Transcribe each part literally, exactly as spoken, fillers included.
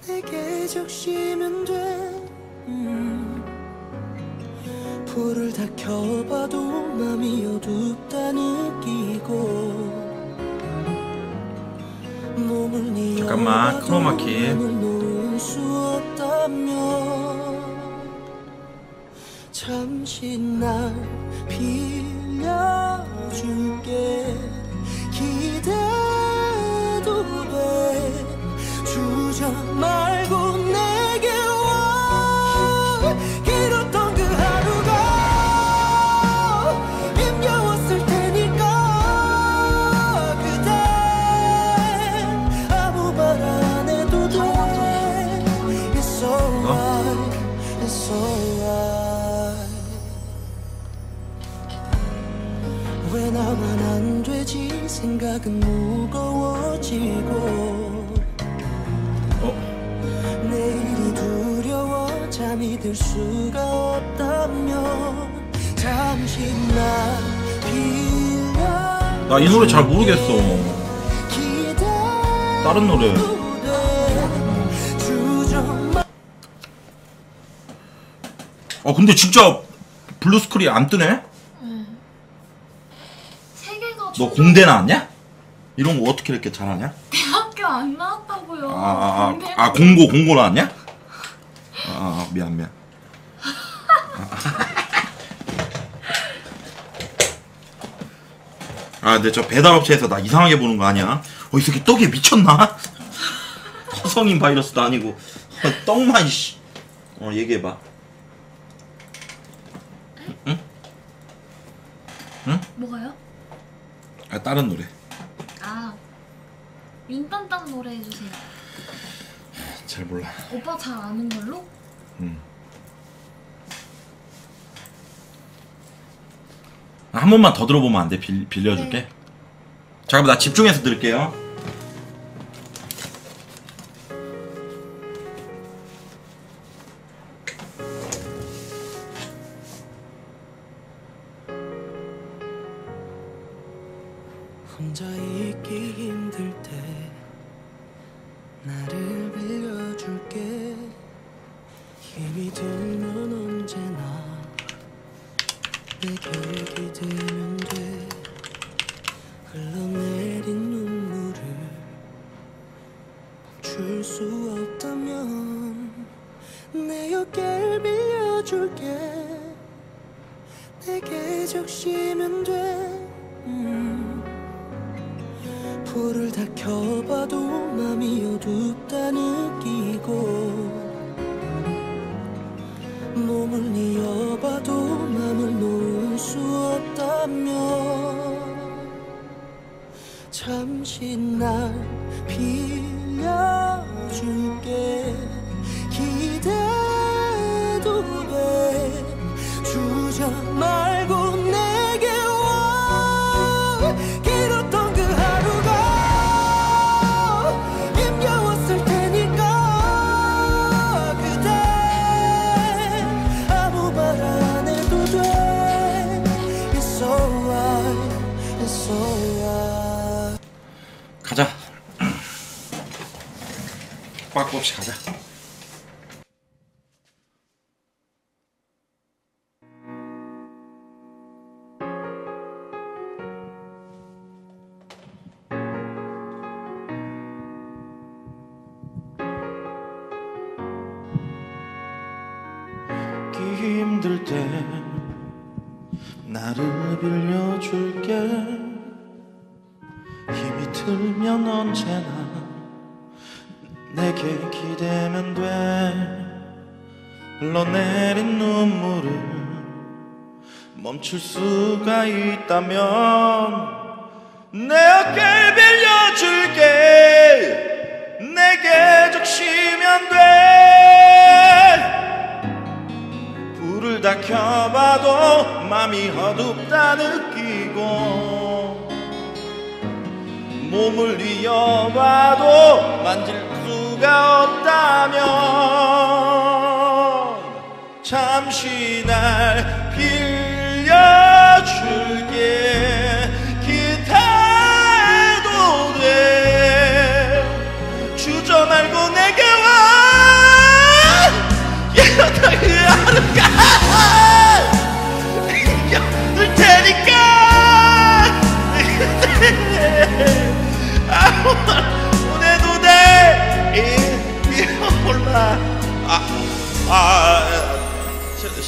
내게 적시면 돼. 음. 불을 다 켜봐도 맘이 어둡다 느끼고 몸을 네 잠깐만 크로마키 놓을 수 없다면 잠시 날 빌려줄게. 기대도 돼. 주저 말고 내게 와. 길었던 그 하루가 힘겨웠을 테니까 그대 아무 말 안 해도 돼. It's alright, it's alright. 왜 나만 안 되지? 생각은 무거워지고 어? 내일이 두려워 잠이 들 수가 없다면 잠시 날 빌려. 나 이 노래 잘 모르겠어. 다른 노래. 아 근데 진짜 블루스크린 안 뜨네? 응. 세 개가 너 공대 나왔냐? 이런 거 어떻게 이렇게 잘하냐? 대학교 안 나왔다고요. 아, 아, 아, 아 공고 공고 나왔냐? 아, 아 미안 미안. 아 근데 저 배달업체에서 나 이상하게 보는 거 아니야? 어 이 새끼 떡에 미쳤나? 허성인 바이러스도 아니고 어, 떡만 씨. 어 얘기해봐. 응? 응? 뭐가요? 아 다른 노래. 아 윙땅땅 노래 해주세요. 잘 몰라. 오빠 잘 아는 걸로? 응. 한 번만 더 들어보면 안 돼? 빌, 빌려줄게. 네. 잠깐만 나 집중해서 들을게요. 혼자 있기 힘들 때 나를 빌려줄게. 힘이 들면 언제나 내게 기대면 돼. 흘러내린 눈물을 멈출 수 없다면 내 어깨를 빌려줄게. 내게 적시면 돼. 음. 불을 다 켜봐도 맘이 어둡다 느끼고 몸을 이어봐도 맘을 놓을 수 없다면 잠시 날 빌려줄게. 기대도 돼. 주저 말고 내게 와. 길었던 그 하루가 힘겨웠을 테니까 그대 아무 말 안 해도 돼. It's alright, it's alright. 가자. 빠꾸 없이 가자. 힘들 때 나를 빌려줄게. 힘이 들면 언제나 내게 기대면 돼. 흘러내린 눈물을 멈출 수가 있다면 내 어깨를 빌려줄게. 내게 적시면 돼. 불을 다 켜봐도 맘이 어둡다 느끼고 몸을 이어봐도 만질 수가 없다면 잠시 날 빌려줄게. 기대도 돼. 주저 말고 내게 와.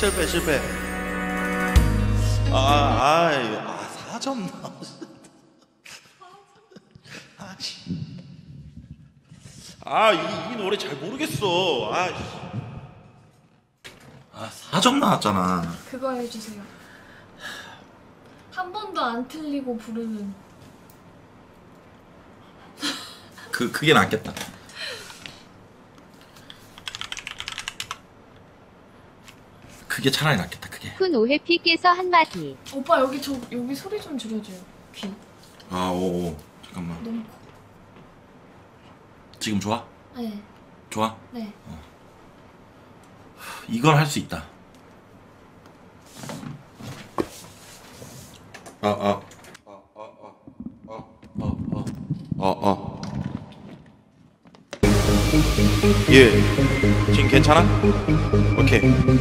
실패 실패. 아, 아이, 아, 사 점 나. 아, 씨. 아, 이, 이 노래 잘 모르겠어. 아, 아, 사 점 나왔잖아. 그거 해주세요. 한 번도 안 틀리고 부르는. 그 그게 낫겠다. 그게 차라리 낫겠다. 그게. 쿤 오해피께서 한마디. 오빠 여기 저 여기 소리 좀 줄여줘요. 귀 아, 오, 오. 잠깐만. 너무 커. 지금 좋아? 네, 좋아? 네. 이건 할 수 있다. 아, 아. 어, 어. 예, 지금 괜찮아? 오케이.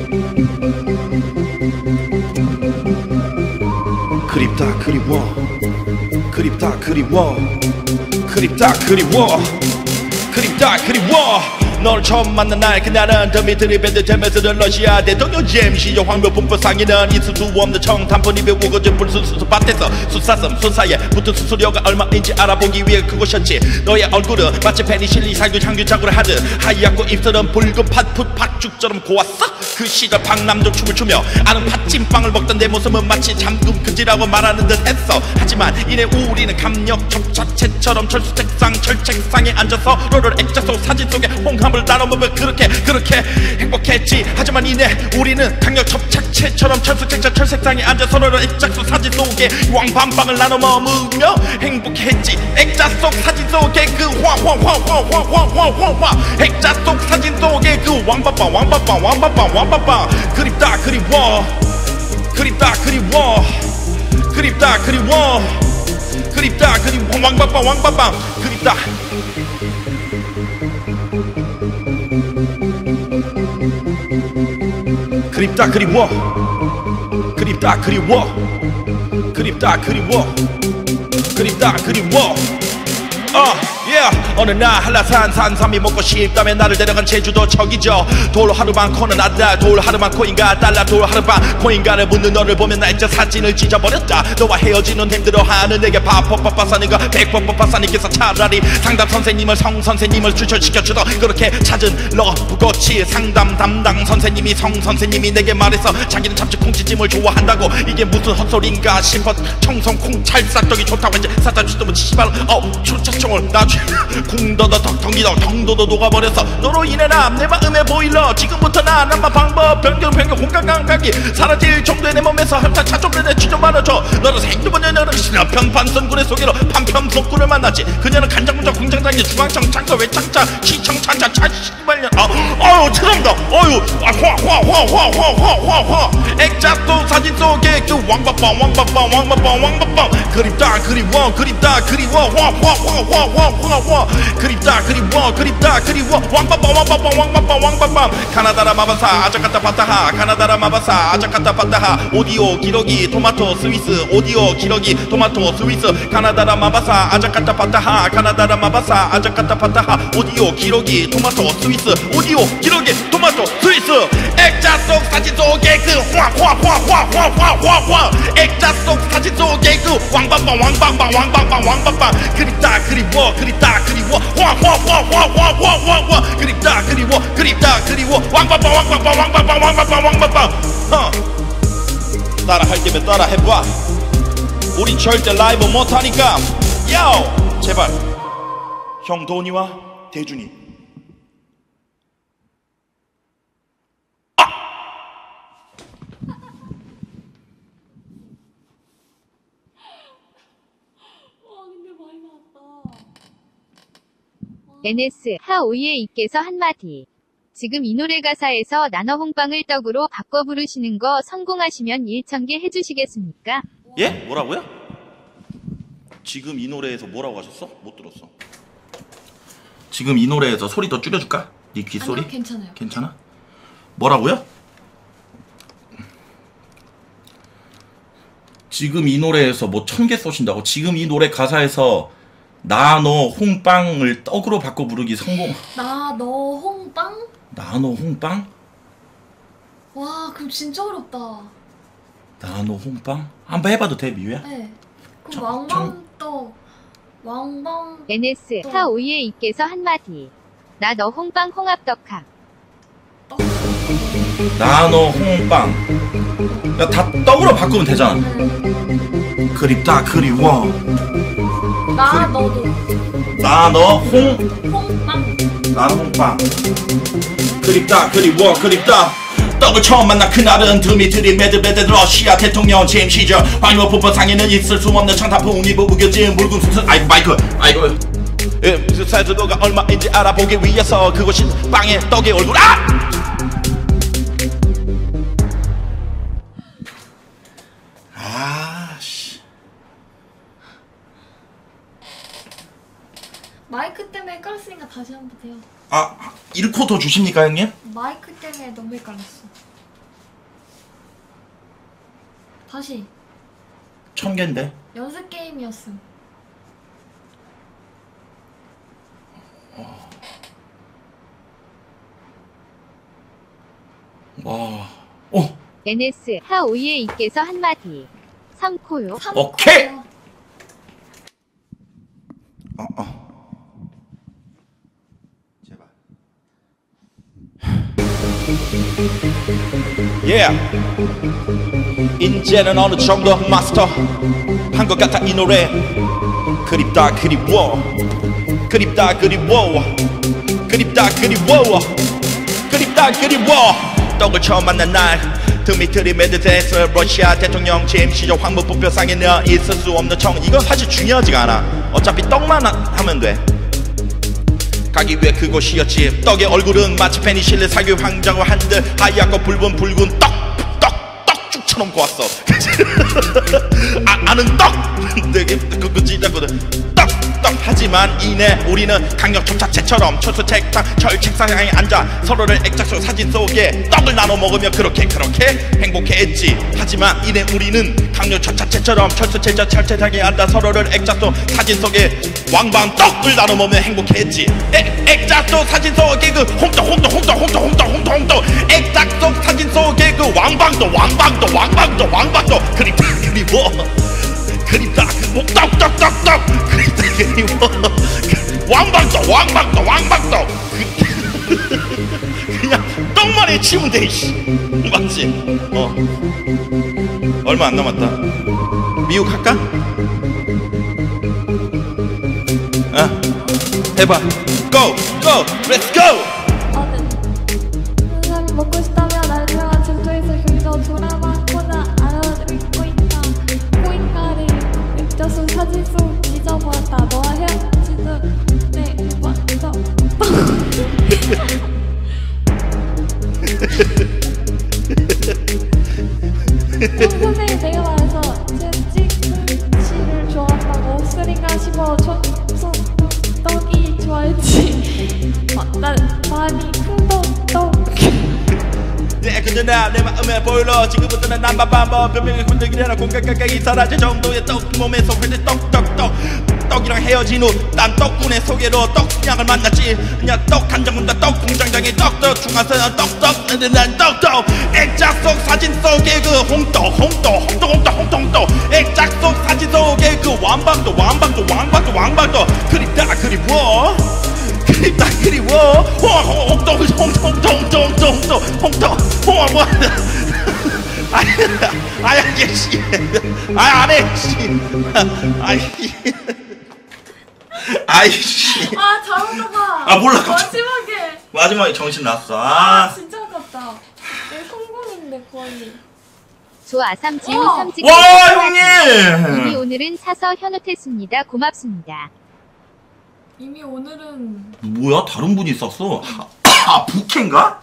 그립다 그리워, 그립다 그리워, 그립다 그리워, 그립다 그리워. 널 처음 만난 날 그날은 더미들이 밴드 잼에서는 러시아 대통령 잼시저 황묘 분포 상의는 있을 수 없는 청탄분 입에 우거진 불순수수 밭에서 수사섬 수사에 붙은 수수료가 얼마인지 알아보기 위해 그곳이었지. 너의 얼굴은 마치 페니실린 살균 향균작으로 하듯 하얗고 입술은 붉은 팥풋 팥죽처럼 고왔어. 그 시절 박남정 춤을 추며 아는 팥찐빵을 먹던 내 모습은 마치 잠금 금지라고 말하는 듯 했어. 하지만 이내 우리는 감력 접자체처럼 철수 책상 철책상에 앉아서 서로를 액자 속 사진 속에 홍합을 나눠보며 그렇게 그렇게 행복했지. 하지만 이내 우리는 강력 접착체처럼 철수 책자 철책상에 앉아 서로를 액자 속 사진 속에 왕밤빵을 나눠 먹으며 행복했지. 액자 속 사진 속에 그 화화화화화화화화화 액자 속 사진 속에 그 왕밤빵 왕밤빵 왕밤빵 왕밤빵. 그립다 그리워, 그립다 그리워, 그립다 그리워, 그립다 그리워 왕밤빵 왕밤빵. 그립다 그립다 그리워, 그립다 그리워, 그립다 그리워, 그립다 그리워. 어, yeah. 어느 날 한라산 산삼이 먹고 싶다며 나를 데려간 제주도 저기죠. 돌 하루만 코는 아다 돌 하루만 코인가 달라 돌 하루만 코인가를 묻는 너를 보면 나 이제 사진을 찢어버렸다. 너와 헤어지는 힘들어하는 내게 바빠빠빠사니까 백퍼빠빠사니께서 차라리 상담 선생님을 성 선생님을 추천시켜주던 그렇게 찾은 러브코치 상담 담당 선생님이 성 선생님이 내게 말해서 자기는 참치 콩치찜을 좋아한다고. 이게 무슨 헛소리인가 싶어 청송 콩 찰싹떡이 좋다고 했지. 사다 주더면 씨발 어우 초차총을 나중에 궁더더 덕덩기더 덩도도 녹아버렸어. 너로 인해 나 내 마음의 보일러 지금부터 난 한번 방법 변경 변경 공간 감각이 사라질 정도의 내 몸에서 흡착 차좀내 취좀 말아줘. 너는 생두번 여녀를 신화편 반선군의 소개로 판편 속군을 만났지. 그녀는 간장군장 공장장의 중앙청 창서 외창차 시청 차차 차 씨발년. 아 어유 죄송합니다. 어유 화화화화화화화화 액자 속 사진 속에 그 왕밥빵 왕밥빵 왕밥빵 왕밥빵. 그립다 그리워 그립다 그리워 화화화화화화화 그립다 그리워 그립다 그리워 왕밥빵 왕밥빵 왕밥빵 왕밥빵. 가나다라 마바사 아자카타 바타하 가나다라 마바사 아자카타 바타하 오디오 기러기 토마토 스위스 오디오 기러기 토마토 스위스 가나다라 마바사 아자카타 바타하 가나다라 마바사 아자카타 바타하 오디오 기러기 토마토 스위스 오디오 기러기 토마토 스위스. 액자 속 사진 속에 그 화화화화화화화화 액자 속 사진 속에 그 왕밥빵 왕밥빵 왕밥빵 왕밥빵. 그립다 그리워 그립다 그리워 화화화화화화화화 그립다 그리워 그립다 그리워 왕밥빵 왕밥빵 왕밥빵 왕밥빵 왕밥빵. 어. 따라 할 때면 따라 해봐. 우린 절대 라이브 못하니까 야오 제발 형 도니와 대준이. 엔에스 하오이에 이께서 한마디. 지금 이 노래 가사에서 나너 홍빵을 떡으로 바꿔 부르시는 거 성공하시면 일천 개 해주시겠습니까? 예? 뭐라고요? 지금 이 노래에서 뭐라고 하셨어? 못 들었어. 지금 이 노래에서 소리 더 줄여줄까? 네 귓소리? 아니요, 괜찮아요. 괜찮아? 뭐라고요? 지금 이 노래에서 뭐 천 개 쏘신다고? 지금 이 노래 가사에서 나 너 홍빵을 떡으로 바꿔 부르기 성공. 나 너 홍빵? 나 너 홍빵? 와 그럼 진짜 어렵다. 나너 홍빵? 한번 해봐도 돼 미유야? 네. 그럼 정- 왕방떡 왕방 엔에스 하오이에 이께서 한마디. 나 너 홍빵 홍합떡학. 떡. 나너 홍빵. 야 다 떡으로 바꾸면 되잖아. 네. 그립다 그리워. 나 그래. 너도 나너 홍. 홍빵. 나는 홍빵. 그립다 그리워 그립다. 떡을 처음 만난 그날은 드미트리 메드베드 러시아 대통령 재임 시절 황유호 부부상에는 있을 수 없는 청타포 운이부 우겨진 묽은 수술. 아이고 마이크 아이고. 사주도가 얼마인지 알아보기 위해서 그곳이 빵에 떡의 얼굴. 아! 아씨. 마이크 때문에 헷갈렸으니까 다시 한번 해요. 아 잃고 더 주십니까 형님? 마이크 때문에 너무 헷갈렸어. 다시 천 개인데. 연습 게임이었음. 와. 어. 엔에스 하오이에 이께서 한마디. 삼코요. 오케이! 어 어. 제발. Yeah. 이제는 어느 정도 마스터 한 것 같아 이 노래. 그립다 그리워 그립다 그리워 그립다 그리워 그립다 그리워. 떡을 처음 만난 날 드미트리 메드베데브 러시아 대통령 재임 시절 황무부표상에는 있을 수 없는 청. 이건 사실 중요하지가 않아. 어차피 떡만 하, 하면 돼. 가기 위해 그곳이었지. 떡의 얼굴은 마치 페니실린 사교 황자고 한들 하얗고 붉은 붉은 떡 떡 떡죽처럼 고왔어. 아, 아는 떡 되게 그거 찌다거든. 떡 떡. 하지만 이내 우리는 강력 접착제처럼 철수 책상 철 책상에 앉아 서로를 액자속 사진 속에 떡을 나눠 먹으며 그렇게 그렇게 행복해했지. 하지만 이내 우리는 강력 접착제처럼 철수 책상 철 책상에 앉아 서로를 액자속 사진 속에 왕방 떡을 나눠 먹으며 행복해했지. 에, 액자 속 사진 속에 그 홍떡 홍떡 홍떡 홍떡 홍떡 홍떡 홍떡 액자 속 사진 속에 그 왕방떡 왕방떡 왕방떡 왕방떡 그립다 그리워 그립다 떡떡떡떡 그립다 그리워 왕방떡 왕방떡 왕방떡. 그냥 떡만 해치우면 돼 이씨. 맞지? 어 얼마 안 남았다. 미국 할까? 어 해봐. 고! 고! 렛츠 고! 아, 네. 사람이 먹고 싶다면 알지만 증조에서 경기도 드라마 코나 알아도 잊고 있다. 코인가를 액자속 사진 속 잊어보았다. 너와 헤어지는 내 완성. 선생님 내가 말해서 제 찍음치를 좋아한다고 쓰리가 싶어 촌송 떡이 좋아했지. 어, 난 많이 큰떡떡. 내 근데 나내 마음에 보일러 지금부터는 남바밤버 변명의 흔들기려나 공격각각이 사라질 정도의 떡 몸에서 흘릴 떡떡떡. 떡이랑 헤어진 후 난 떡분의 소개로 떡순양을 만났지. 그냥 떡 간장군다 떡 공장장의 떡떡 중앙선 떡떡 난 떡떡. 액자 속 사진 속에 그 홍떡 홍떡 홍떡 홍떡 홍떡 홍떡 액자 속 사진 속에 그 왕방떡 왕방떡 왕방떡 왕방떡. 그립다 그리워 그립다 그리워 홍떡 홍떡 홍떡 홍떡 홍떡 홍떡 홍떡 뭐 아야 아야 씨 아야 안해 씨 아이 아이씨. 아 잘한다 봐. 아, 몰라, 깜짝- 마지막에. 마지막에 정신 났어. 아 아. 진짜 아깝다. 내 성공인데 거의. 조아삼 지우 우와. 삼직. 와 이미 형님. 오늘은 사서 현혹했습니다. 고맙습니다. 이미 오늘은 뭐야 다른 분이 있었어. 아 부캐인가?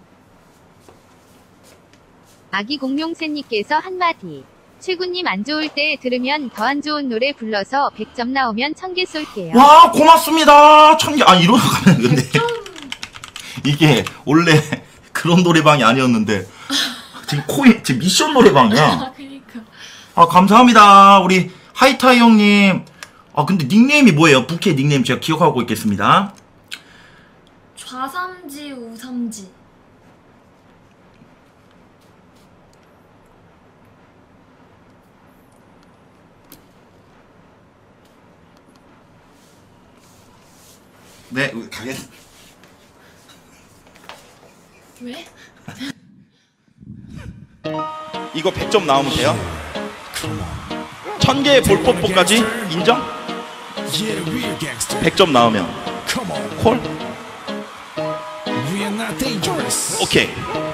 아기 공룡새님께서 한마디. 최군님 안 좋을 때 들으면 더 안 좋은 노래 불러서 백 점 나오면 천 개 쏠게요. 와 고맙습니다. 천 개. 아 이러고 가면 근데 이게 원래 그런 노래방이 아니었는데 지금 코인 지금 미션 노래방이야. 아 그니까. 아 감사합니다 우리 하이타이 형님. 아 근데 닉네임이 뭐예요? 부캐 닉네임 제가 기억하고 있겠습니다. 좌삼지 우삼지. 네, 가겠. 왜? 이거 백 점 나오면 돼요? 천 개의 볼뽀뽀까지 인정? 백 점 나오면 콜? 오케이.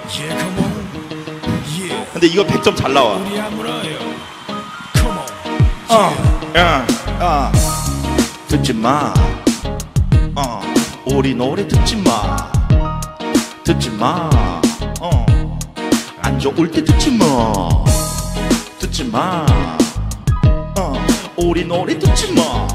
근데 이거 백 점 잘 나와. 어, 야, 아, 듣지 마. 어, 우리 노래 듣지 마. 듣지 마. 어, 안 좋을 때 듣지 마. 듣지 마. 어, 우리 노래 듣지 마.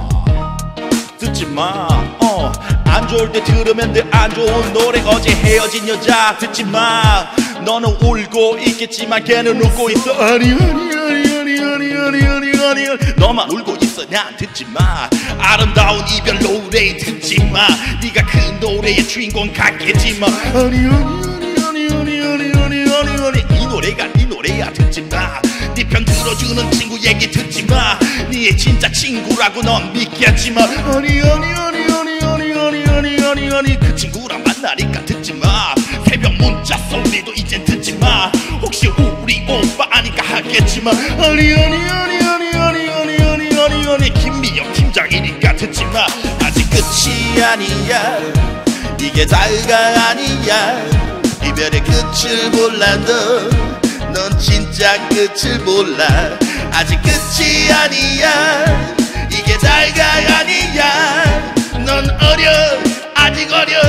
듣지 마. 어, 안 좋을 때 들으면 돼. 안 좋은 노래. 어제 헤어진 여자 듣지 마. 너는 울고 있겠지만 걔는 웃고 있어. 아니 아니 아니 아니 아니 아니 아니 아니 아니 너만 울고 있어. 난 듣지 마. 아름다운 이별 노래 듣지 마. 네가 그 노래의 주인공 같겠지만 아니 아니 아니 아니 아니 아니 아니 아니 이 노래가 네 노래야. 듣지 마. 네 편 들어주는 친구 얘기 듣지 마. 네 진짜 친구라고 넌 믿겠지만 아니 아니 아니 아니 아니 아니 아니 아니 아니 그 친구랑 만나니까 듣지 마. 새벽 문자 소리도 이젠 듣지 마. 혹시 우리 오빠 아니까 하겠지만 아니 아니 아니 아니 아니 아니 아니 아니 아니 김미영 팀장이니까 듣지 마. 아직 끝이 아니야. 이게 다가 아니야. 이별의 끝을 몰라도 넌 진짜 끝을 몰라. 아직 끝이 아니야. 이게 다가 아니야. 넌 어려 아직 어려.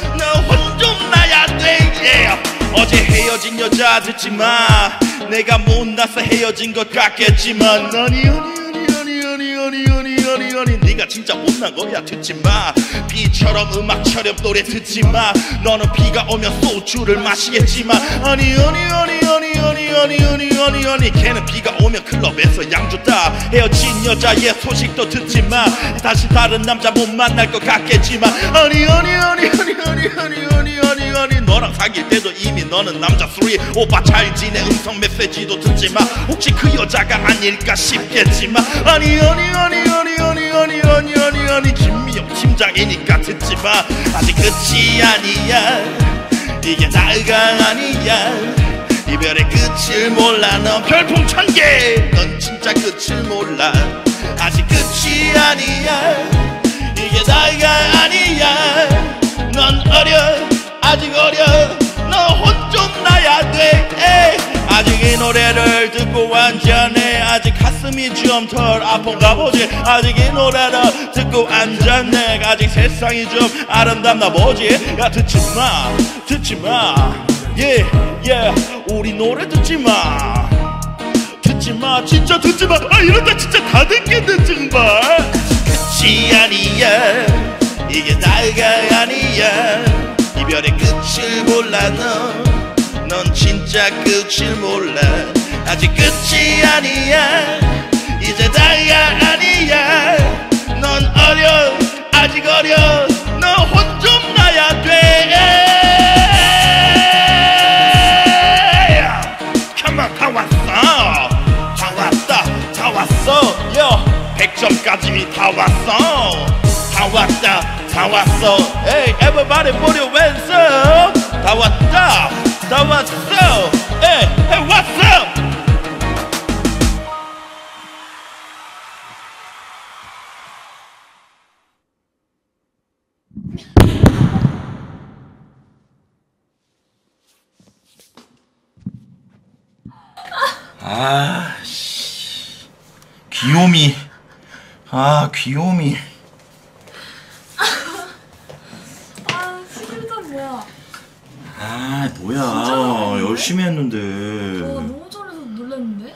너 혼 좀 나야 돼. yeah. 어제 헤어진 여자 듣지 마. 내가 못나서 헤어진 것 같겠지만 아니 아니 아니 아니 아니 아니 아니 아니 네가 진짜 못난 거야. 듣지 마. 비처럼 음악처럼 노래 듣지 마. 너는 비가 오면 소주를 마시겠지만 아니 아니 아니 아니 아니 아니 아니 아니 아니 걔는 비가 오면 클럽에서 양주 따. 헤어진 여자의 소식도 듣지 마. 다시 다른 남자 못 만날 것 같겠지만 아니 아니 아니 아니 아니 아니 아니 아니 아니 너랑 사귈 때도 이미 너는 남자 쓰리. 오빠 잘 지내 음성 메시지도 듣지 마. 혹시 그 여자가 아닐까 싶겠지만 아니 아니 아니 아니 아니 아니 아니 아니 아니 김미영 팀장이니까 듣지 마. 아직 끝이 아니야. 이게 다가 아니야. 이별의 끝을 몰라. 넌 별풍 천 개. 넌 진짜 끝을 몰라. 아직 끝이 아니야. 이게 다가 아니야. 넌 어려 아직 어려. 너 혼 좀 나야 돼. 에이. 아직 이 노래를 듣고 앉았네. 아직 가슴이 좀 덜 아픈가 보지. 아직 이 노래를 듣고 앉았네. 아직 세상이 좀 아름답나 보지. 야 듣지 마 듣지 마. yeah, yeah. 우리 노래 듣지 마. 듣지 마 진짜 듣지 마. 아 이러다 진짜 다 듣겠네 정말. 끝이 아니야. 이게 다가 아니야. 이별의 끝을 몰라. 너 넌 진짜 끝을 몰라. 아직 끝이 아니야. 이제 다가 아니야. 넌 어려 아직 어려. 너 혼 좀 나야 돼. Come on 다 왔어. 다 왔다 다 왔어. 요 백 점까지 다 왔어. 다 왔다 다 왔어. Hey everybody put your hands up. 다 왔다 다 왔어. Hey hey what's up. 아, 씨. 귀요미. 아, 귀요미. 아 십일 점 뭐야. 아, 뭐야. 진짜 열심히 했는데. 와 너무 잘해서 놀랐는데.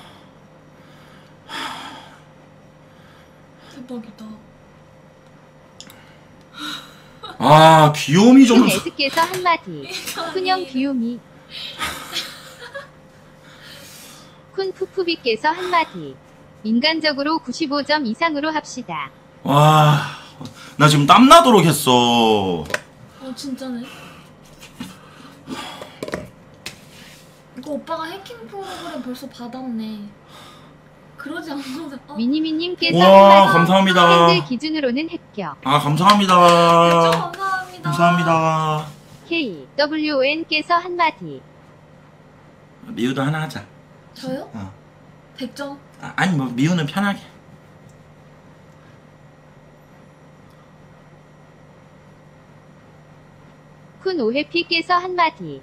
대박이다. 아, 귀요미 좀. 에스께서 한마디. 쿤형 귀요미. 쿤 푸푸비께서 한마디. 인간적으로 구십오 점 이상으로 합시다. 와, 나 지금 땀나도록 했어. 어 진짜네. 이거 오빠가 해킹 프로그램 벌써 받았네. 그러지 않아도. 어? 미니미님께서 우와, 한마디. 감사합니다. 팬들 기준으로는 합격. 아, 감사합니다. 좀 감사합니다. 감사합니다. K W N께서 한마디. 미우도 하나 하자. 저요? 어. 백 점. 아, 아니 뭐 미우는 편하게. 쿤 오해피께서 한마디.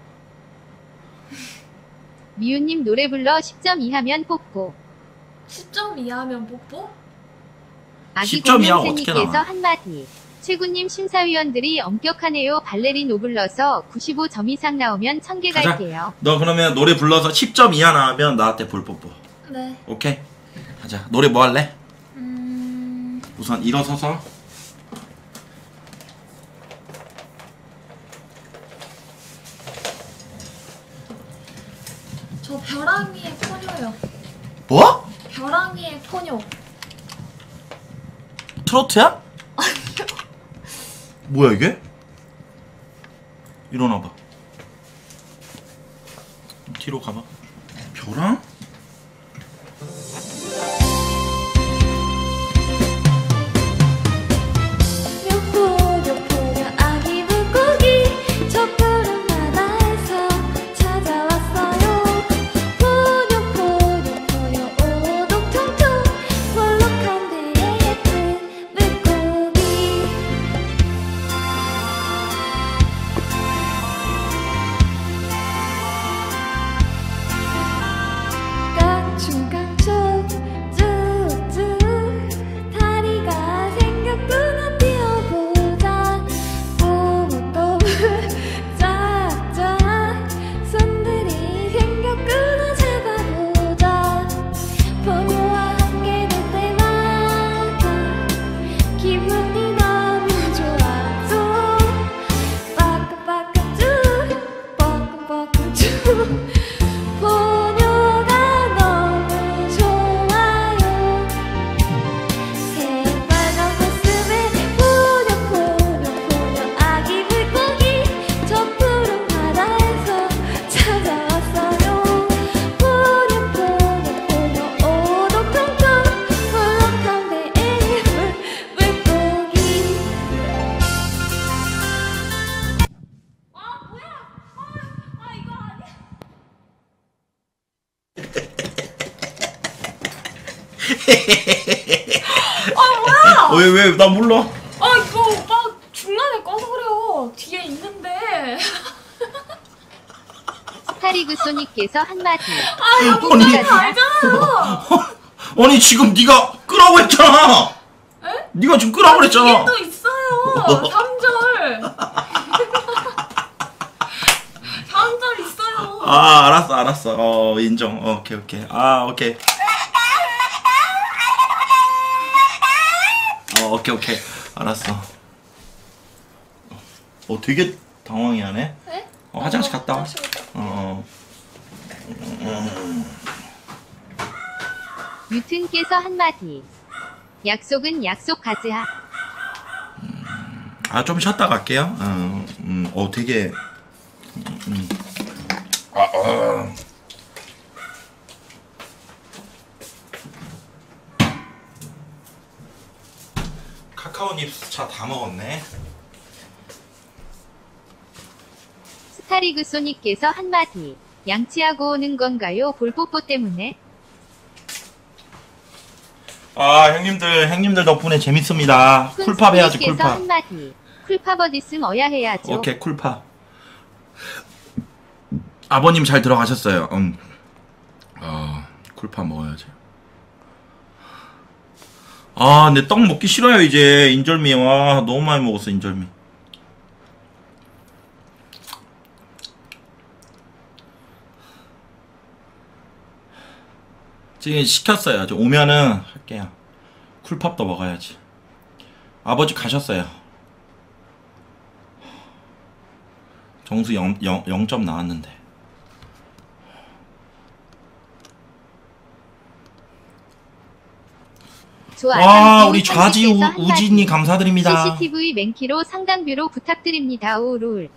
미우님 노래 불러 십 점 이하면 뽀뽀. 십 점 이하면 뽀뽀? 아기 십 점 이하 어떻게 공룡새님께서 나와? 한마디. 최구님 심사위원들이 엄격하네요. 발레린 오 불러서 구십오 점 이상 나오면 천 개 가자. 갈게요. 너 그러면 노래 불러서 십 점 이하 나오면 나한테 볼 뽀뽀. 네. 오케이. 가자. 노래 뭐 할래? 음. 우선 일어서서. 저 벼랑이의 포뇨요. 뭐? 벼랑이의 포뇨. 트로트야? 뭐야 이게? 일어나봐. 뒤로 가봐. 벼랑? 묘포 묘포녀 아기 물고기 저 푸른 바다에서 찾아왔어요. 포뇨 포뇨 포뇨 오독통통 볼록한 배에 예쁜 물고기. 깡충깡충 쭉쭉 다리가 생겼구나 뛰어보자. 꼬불꼬불 쫙쫙 손들이 생겼구나 잡아보자. 포뇨와 함께 놀 때마다 기분이 너무 좋아져. 빠끈빠끈 쭉 뻐끔뻐끔 쭉 포뇨가 너무 좋아요. 새빨간 코스에 포뇨 포뇨 포뇨 아기 물고기 저 푸른 바다에서 찾아왔어요. 포뇨 포뇨 포뇨 오독통통 볼록한 배에 예쁜 물고기. 아 뭐야? 아, 아 이거 아니야. 아 뭐야? 왜 왜 나 몰라? 아 이거 오빠 중간에 꺼서 그래요. 뒤에 있는데. 스타리그 소닉께서 한마디. 아 이거 아니. 뭔지 알잖아요. 아니 지금 네가 끄라고 했잖아. 에? 네가 지금 끄라고 뒤에 그랬잖아. 또 있어요. 삼 절. 삼 절 있어요. 아 알았어 알았어. 어 인정. 어, 오케이 오케이. 아 오케이. 어 오케이 오케이. 알았어. 어 되게 당황해하네. 네? 어, 화장실 갔다 와. 화장실 갔다 어. 유튼께서 한마디. 약속은 약속 가즈하. 아 좀 쉬었다 갈게요. 어, 음, 어 되게. 음. 아, 어. 카카오닙 차 다 먹었네. 스타리그 소닉께서 한마디. 양치하고 오는 건가요? 볼뽀뽀 때문에? 아 형님들 형님들 덕분에 재밌습니다. 쿨팝 해야지 쿤스님께서 쿨팝. 한마디. 쿨팝 어딨음 어야 해야죠. 오케이 쿨팝. 아버님 잘 들어가셨어요. 음. 어, 쿨팝 먹어야지. 아 근데 떡 먹기 싫어요 이제. 인절미. 와 너무 많이 먹었어 인절미. 지금 시켰어요. 저 오면은 할게요. 쿨팝도 먹어야지. 아버지 가셨어요. 정수 영 점 나왔는데. 와 우리 좌지 우, 우진님 감사드립니다. 씨씨티비 맨키로 상담비로 부탁드립니다. 오룰.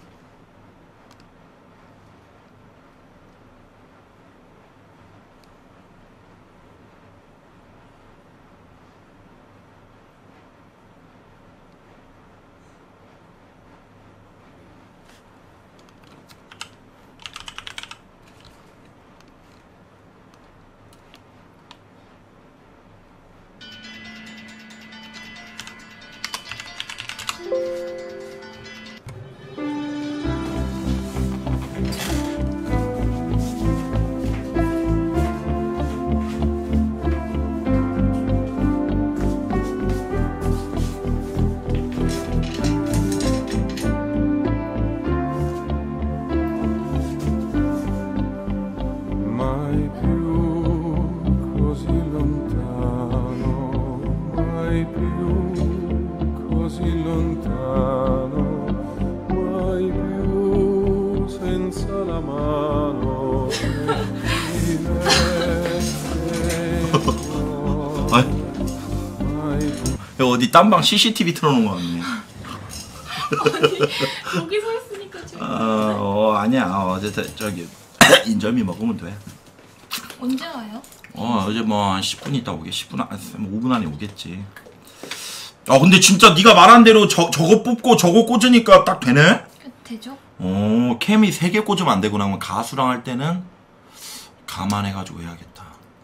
니 딴방 씨씨티비 틀어놓은 거 같네. 여기 서 있으니까 지금. 어, 어 아니야. 어제 저기 인절미 먹으면 돼. 언제 와요? 어 어제 뭐 한 십 분 있다 오게. 십 분 안, 오 분 안에 오겠지. 아 근데 진짜 네가 말한 대로 저, 저거 뽑고 저거 꽂으니까 딱 되네? 되죠? 어 캠이 세 개 꽂으면 안 되구나. 그러면 가수랑 할 때는 감안해가지고 해야겠다.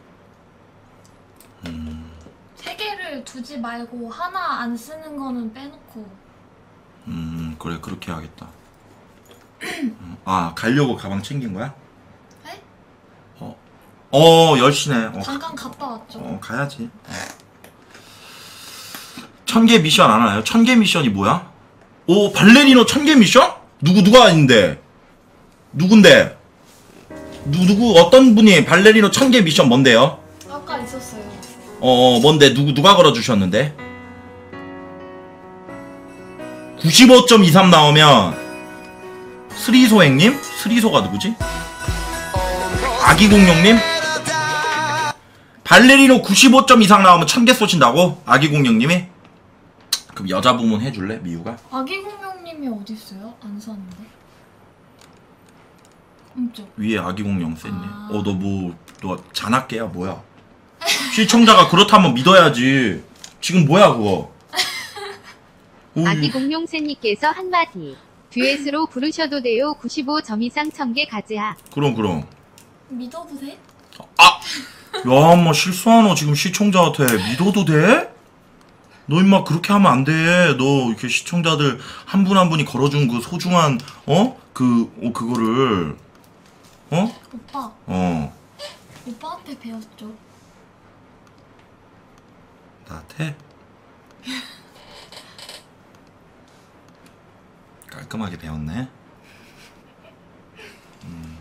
음. 세 개를 두지 말고 하나 안 쓰는 거는 빼놓고. 음 그래 그렇게 해야겠다. 음, 아 가려고 가방 챙긴 거야? 네? 어, 어 열 시네. 어, 잠깐 갔다 왔죠. 어 가야지. 천 개 미션 안 하나요? 천 개 미션이 뭐야? 오 발레리노 천 개 미션? 누구 누가 있는데? 누군데? 누 누구 어떤 분이 발레리노 천 개 미션 뭔데요? 아까 있었어요. 어 뭔데 누구 누가 걸어주셨는데? 구십오 점 이삼 나오면 스리소행님? 스리소가 누구지? 아기공룡님? 발레리노 구십오 점 이상 나오면 천 개 쏘신다고? 아기공룡님이? 그럼 여자 부문 해줄래? 미유가? 아기 공룡님이 어디 있어요? 안 샀는데. 엄청. 위에 아기공룡 쎘네. 아. 어 너 뭐 너 잔악계야 뭐야? 시청자가 그렇다면 믿어야지. 지금 뭐야 그거? 오, 아기 공룡새님께서 한마디. 듀엣으로 부르셔도 돼요. 구십오 점 이상 천 개 가즈하. 그럼 그럼. 믿어도 돼? 아! 야, 엄마 실수하노 지금 시청자한테 믿어도 돼? 너 임마 그렇게 하면 안 돼. 너 이렇게 시청자들 한 분 한 분이 걸어준 그 소중한 어? 그 어, 그거를 어? 오빠. 어. 오빠한테 배웠죠. 나한테? 깔끔하게 배웠네. 음.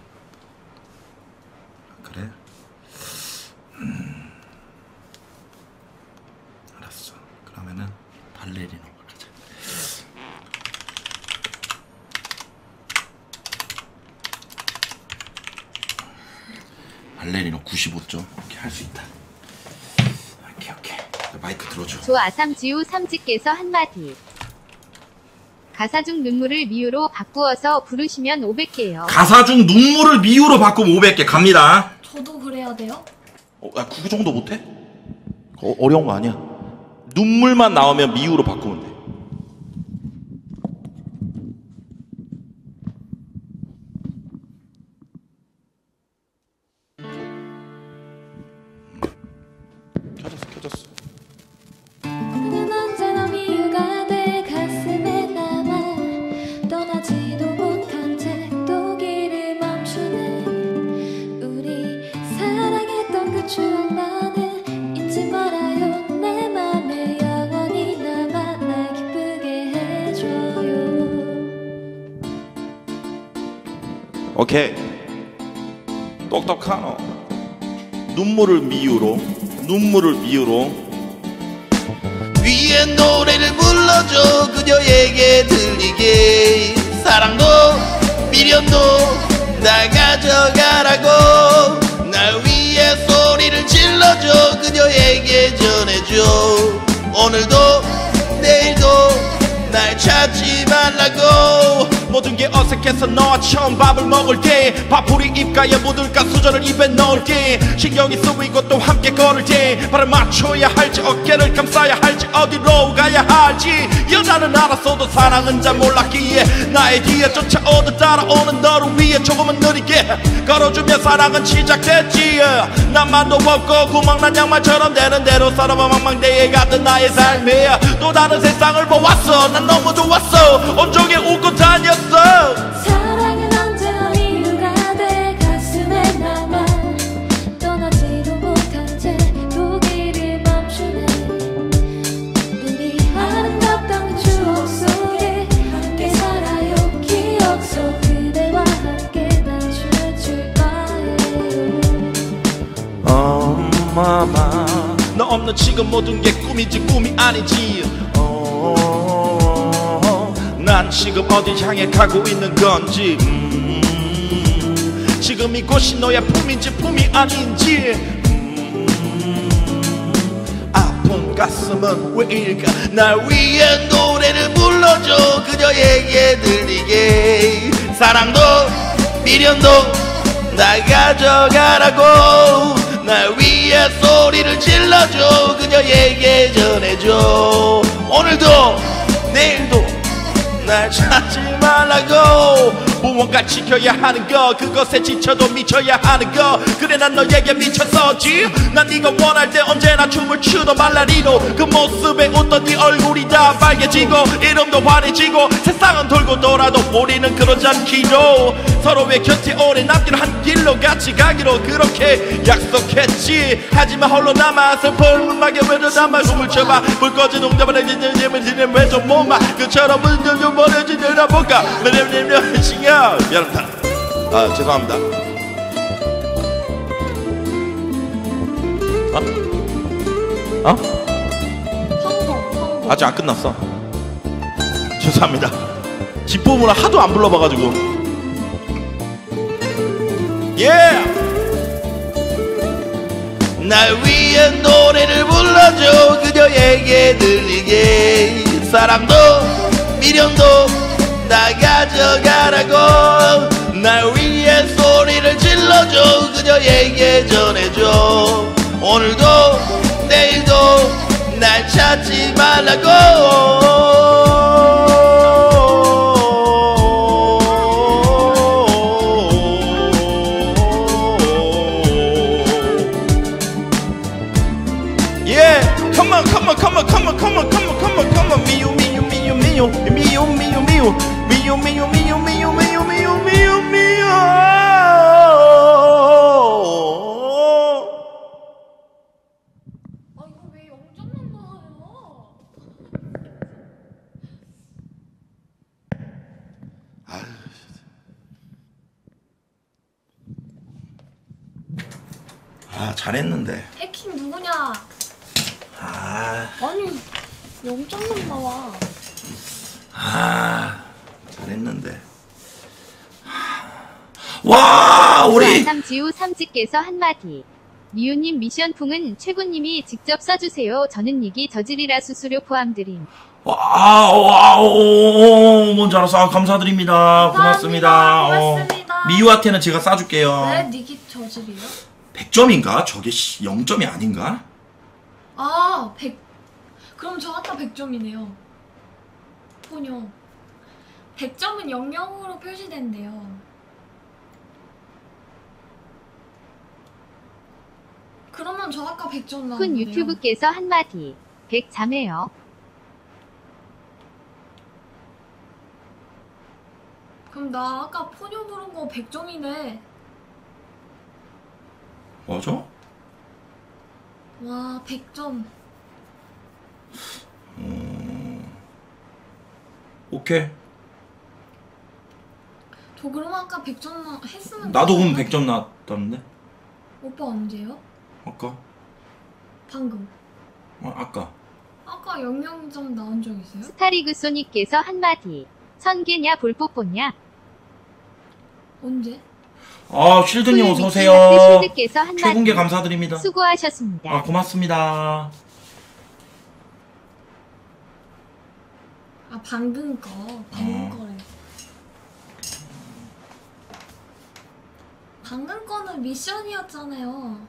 그래? 음. 알았어. 그러면은 발레리노 가자. 발레리노 구십오 점 이렇게 할 수 있다. 오케이 오케이. 마이크 들어줘. 조아삼지우 삼지께서 한마디. 가사 중 눈물을 미유로 바꾸어서 부르시면 오백 개요. 가사 중 눈물을 미유로 바꾸면 오백 개 갑니다. 저도 그래야 돼요? 어, 야, 그 정도 못해? 어, 어려운 거 아니야. 눈물만 나오면 미유로 바꾸면 돼. 켜졌어, 켜졌어. 나는 언제나 미유가 돼 가슴에 남아 떠나지도 못한 채 또 길을 멈추네. 우리 사랑했던 그 추억만은 잊지 말아요. 내 맘에 영원히 남아 날 기쁘게 해줘요. 오케이. 똑똑하노. 눈물을 미유로, 눈물을 미유로. 위에 노래를 불러줘 그녀에게 들리게. 사랑도 미련도 날 가져가라고. 날 위해 소리를 질러줘 그녀에게 전해줘. 오늘도 내일도 날 찾지 말라고. 모든 게 어색해서 너와 처음 밥을 먹을 때 밥풀이 입가에 묻을까 수저를 입에 넣을게. 신경이 쓰이고 또 함께 걸을 때 발을 맞춰야 할지 어깨를 감싸야 할지 어디로 가야 할지. 여자는 알았어도 사랑은 잘 몰랐기에 나의 뒤에 쫓아오듯 따라오는 너를 위해 조금은 느리게 걸어주면 사랑은 시작됐지. 나만도 없고 구멍난 양말처럼 되는 대로 서로만 망망대해 가던 나의 삶에 또 다른 세상을 보았어. 난 너무 좋았어. 온종일 웃고 다녔어. 사랑은 언제나 이유가 돼 가슴에 남아 떠나지도 못한 채 또 길을 멈추네. 우리 아름답던 그 추억 속에 함께 살아요. 기억 속 그대와 함께 난 춤출 거예요. 엄마마 너 없는 지금 모든 게 꿈이지 꿈이 아니지. 난 지금 어디 향해 가고 있는 건지. 음, 지금 이곳이 너의 품인지 품이 아닌지. 음, 아픈 가슴은 왜일까 날 위해 노래를 불러줘 그녀에게 들리게 사랑도 미련도 날 가져가라고 날 위해 소리를 질러줘 그녀에게 전해줘 오늘도 내일도 날 찾지 말라고 무언가 지켜야 하는 거 그것에 지쳐도 미쳐야 하는 거 그래 난 너에게 미쳤었지 난 네가 원할 때 언제나 춤을 추던 발라리노 그 모습에 웃던 네 얼굴이 다 빨개지고 이름도 환해지고 세상은 돌고 돌아도 우리는 그러지 않기로 서로의 곁에 오래 남기로 한 길로 같이 가기로 그렇게 약속했지 하지만 홀로 남아 슬픈 음악에 외로 남아 숨을 쳐봐 불 꺼진 웅장한 힘을 지는 왼쪽 몸만 그처럼 문좀 좀 버려지느라 볼까 매력매력 시간 미안합니다 아 죄송합니다 어? 어? 성공 성공. 아직 안 끝났어 죄송합니다 뒷부분을 하도 안 불러봐가지고 예 yeah! 날 위해 노래를 불러줘 그녀에게 들리게 사랑도 미련도 다 가져가라고 날 위해 소리를 질러줘 그녀에게 전해줘 오늘도 내일도 날 찾지 말라고 Yeah, come on, come on, come on, come on, come on, come on, come on, come on, 미유, 미유, 미유, 미유, 미유, 미유, 미유, 미유, 미유, 미유, 미유, 미유, 미유, 미유, 미유. 아 이거 왜 영점만 나와요? 아 잘했는데. 해킹 누구냐? 아, 아니 영점만 나와. 아 잘했는데. 와 우리 삼지우 삼지께서 한마디. 미우님 미션풍은 최군님이 직접 써주세요. 저는 이기 저질이라 수수료 포함드림. 와우 뭔지 알았어. 아, 감사드립니다. 고맙습니다. 감사합니다. 고맙습니다. 어, 미유한테는 제가 싸줄게요. 왜 니기 저질이요? 백 점인가? 저게 영 점이 아닌가? 아 백. 그럼 저 아까 백 점이네요. 포뇨. 백 점은 영영으로 표시된대요. 그러면 저 아까 백 점 쿤 나왔는데요. 유튜브께서 한마디. 백 자매요. 그럼 나 아까 포뇨 부른 거 백 점이네. 맞아? 와 백 점. 음... 오케이. 저 그럼 아까 백 점 나 했으면 나도 그럼 백 점 나왔다는데? 오빠 언제요? 아까? 방금. 어, 아까. 아까 영영 점 나온 적 있어요? 스타리그 소니께서 한마디. 선개냐 볼뽀뽀냐? 언제? 아 쉴드님 어서오세요. 쉴드께서 한마디. 최군계 감사드립니다. 수고하셨습니다. 아 고맙습니다. 아 방금 거. 방금 어. 거래. 방금 거는 미션이었잖아요.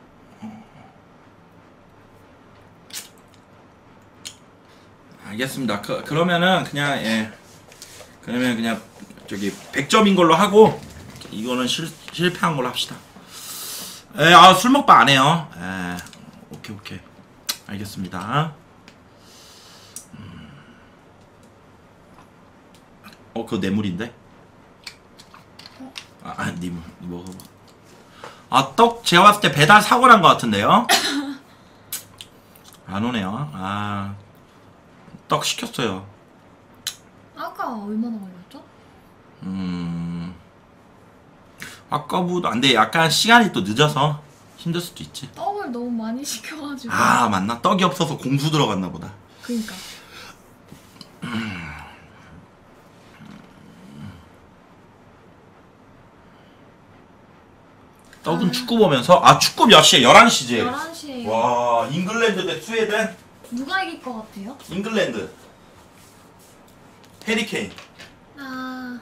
알겠습니다. 그, 그러면은 그냥 예. 그러면 그냥 저기 백 점인 걸로 하고 이거는 실, 실패한 걸로 합시다. 예, 아, 술 먹방 안 해요. 예. 오케이, 오케이. 알겠습니다. 음. 어, 그거 뇌물인데? 아, 아, 님, 먹어봐. 아, 떡 제가 봤을 때 배달 사고 난 것 같은데요? 안 오네요. 아, 떡 시켰어요. 아까 얼마나 걸렸죠? 음, 아까보다 안 돼. 약간 시간이 또 늦어서 힘들 수도 있지. 떡을 너무 많이 시켜가지고. 아, 맞나? 떡이 없어서 공수 들어갔나 보다. 그니까. 떡은 축구 보면서. 아, 축구 몇 시에? 열한 시지? 열한 시에요. 와, 잉글랜드 대 스웨덴? 누가 이길 것 같아요? 잉글랜드. 해리케인. 아,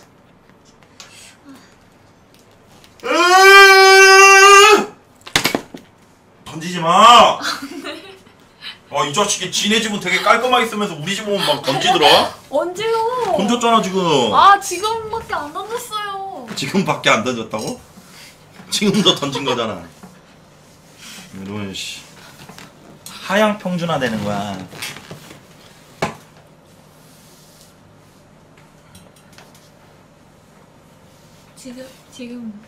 던지지 마. 아, 이 자식이 지네 집은 되게 깔끔하게 쓰면서 우리 집 오면 막 던지더라. 언제요? 던졌잖아 지금. 아, 지금밖에 안 던졌어요. 지금밖에 안 던졌다고? 지금도 던진 거잖아. 이런 씨. 하향 평준화 되는 거야. 지금 지금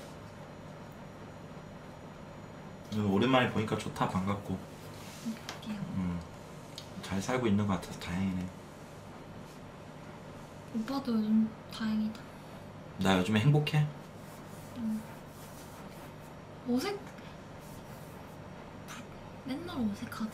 오랜만에 보니까 좋다. 반갑고. 음, 잘 살고 있는 것 같아서 다행이네. 오빠도 요즘 다행이다. 나 요즘에 행복해. 음. 어색. 맨날 어색하대.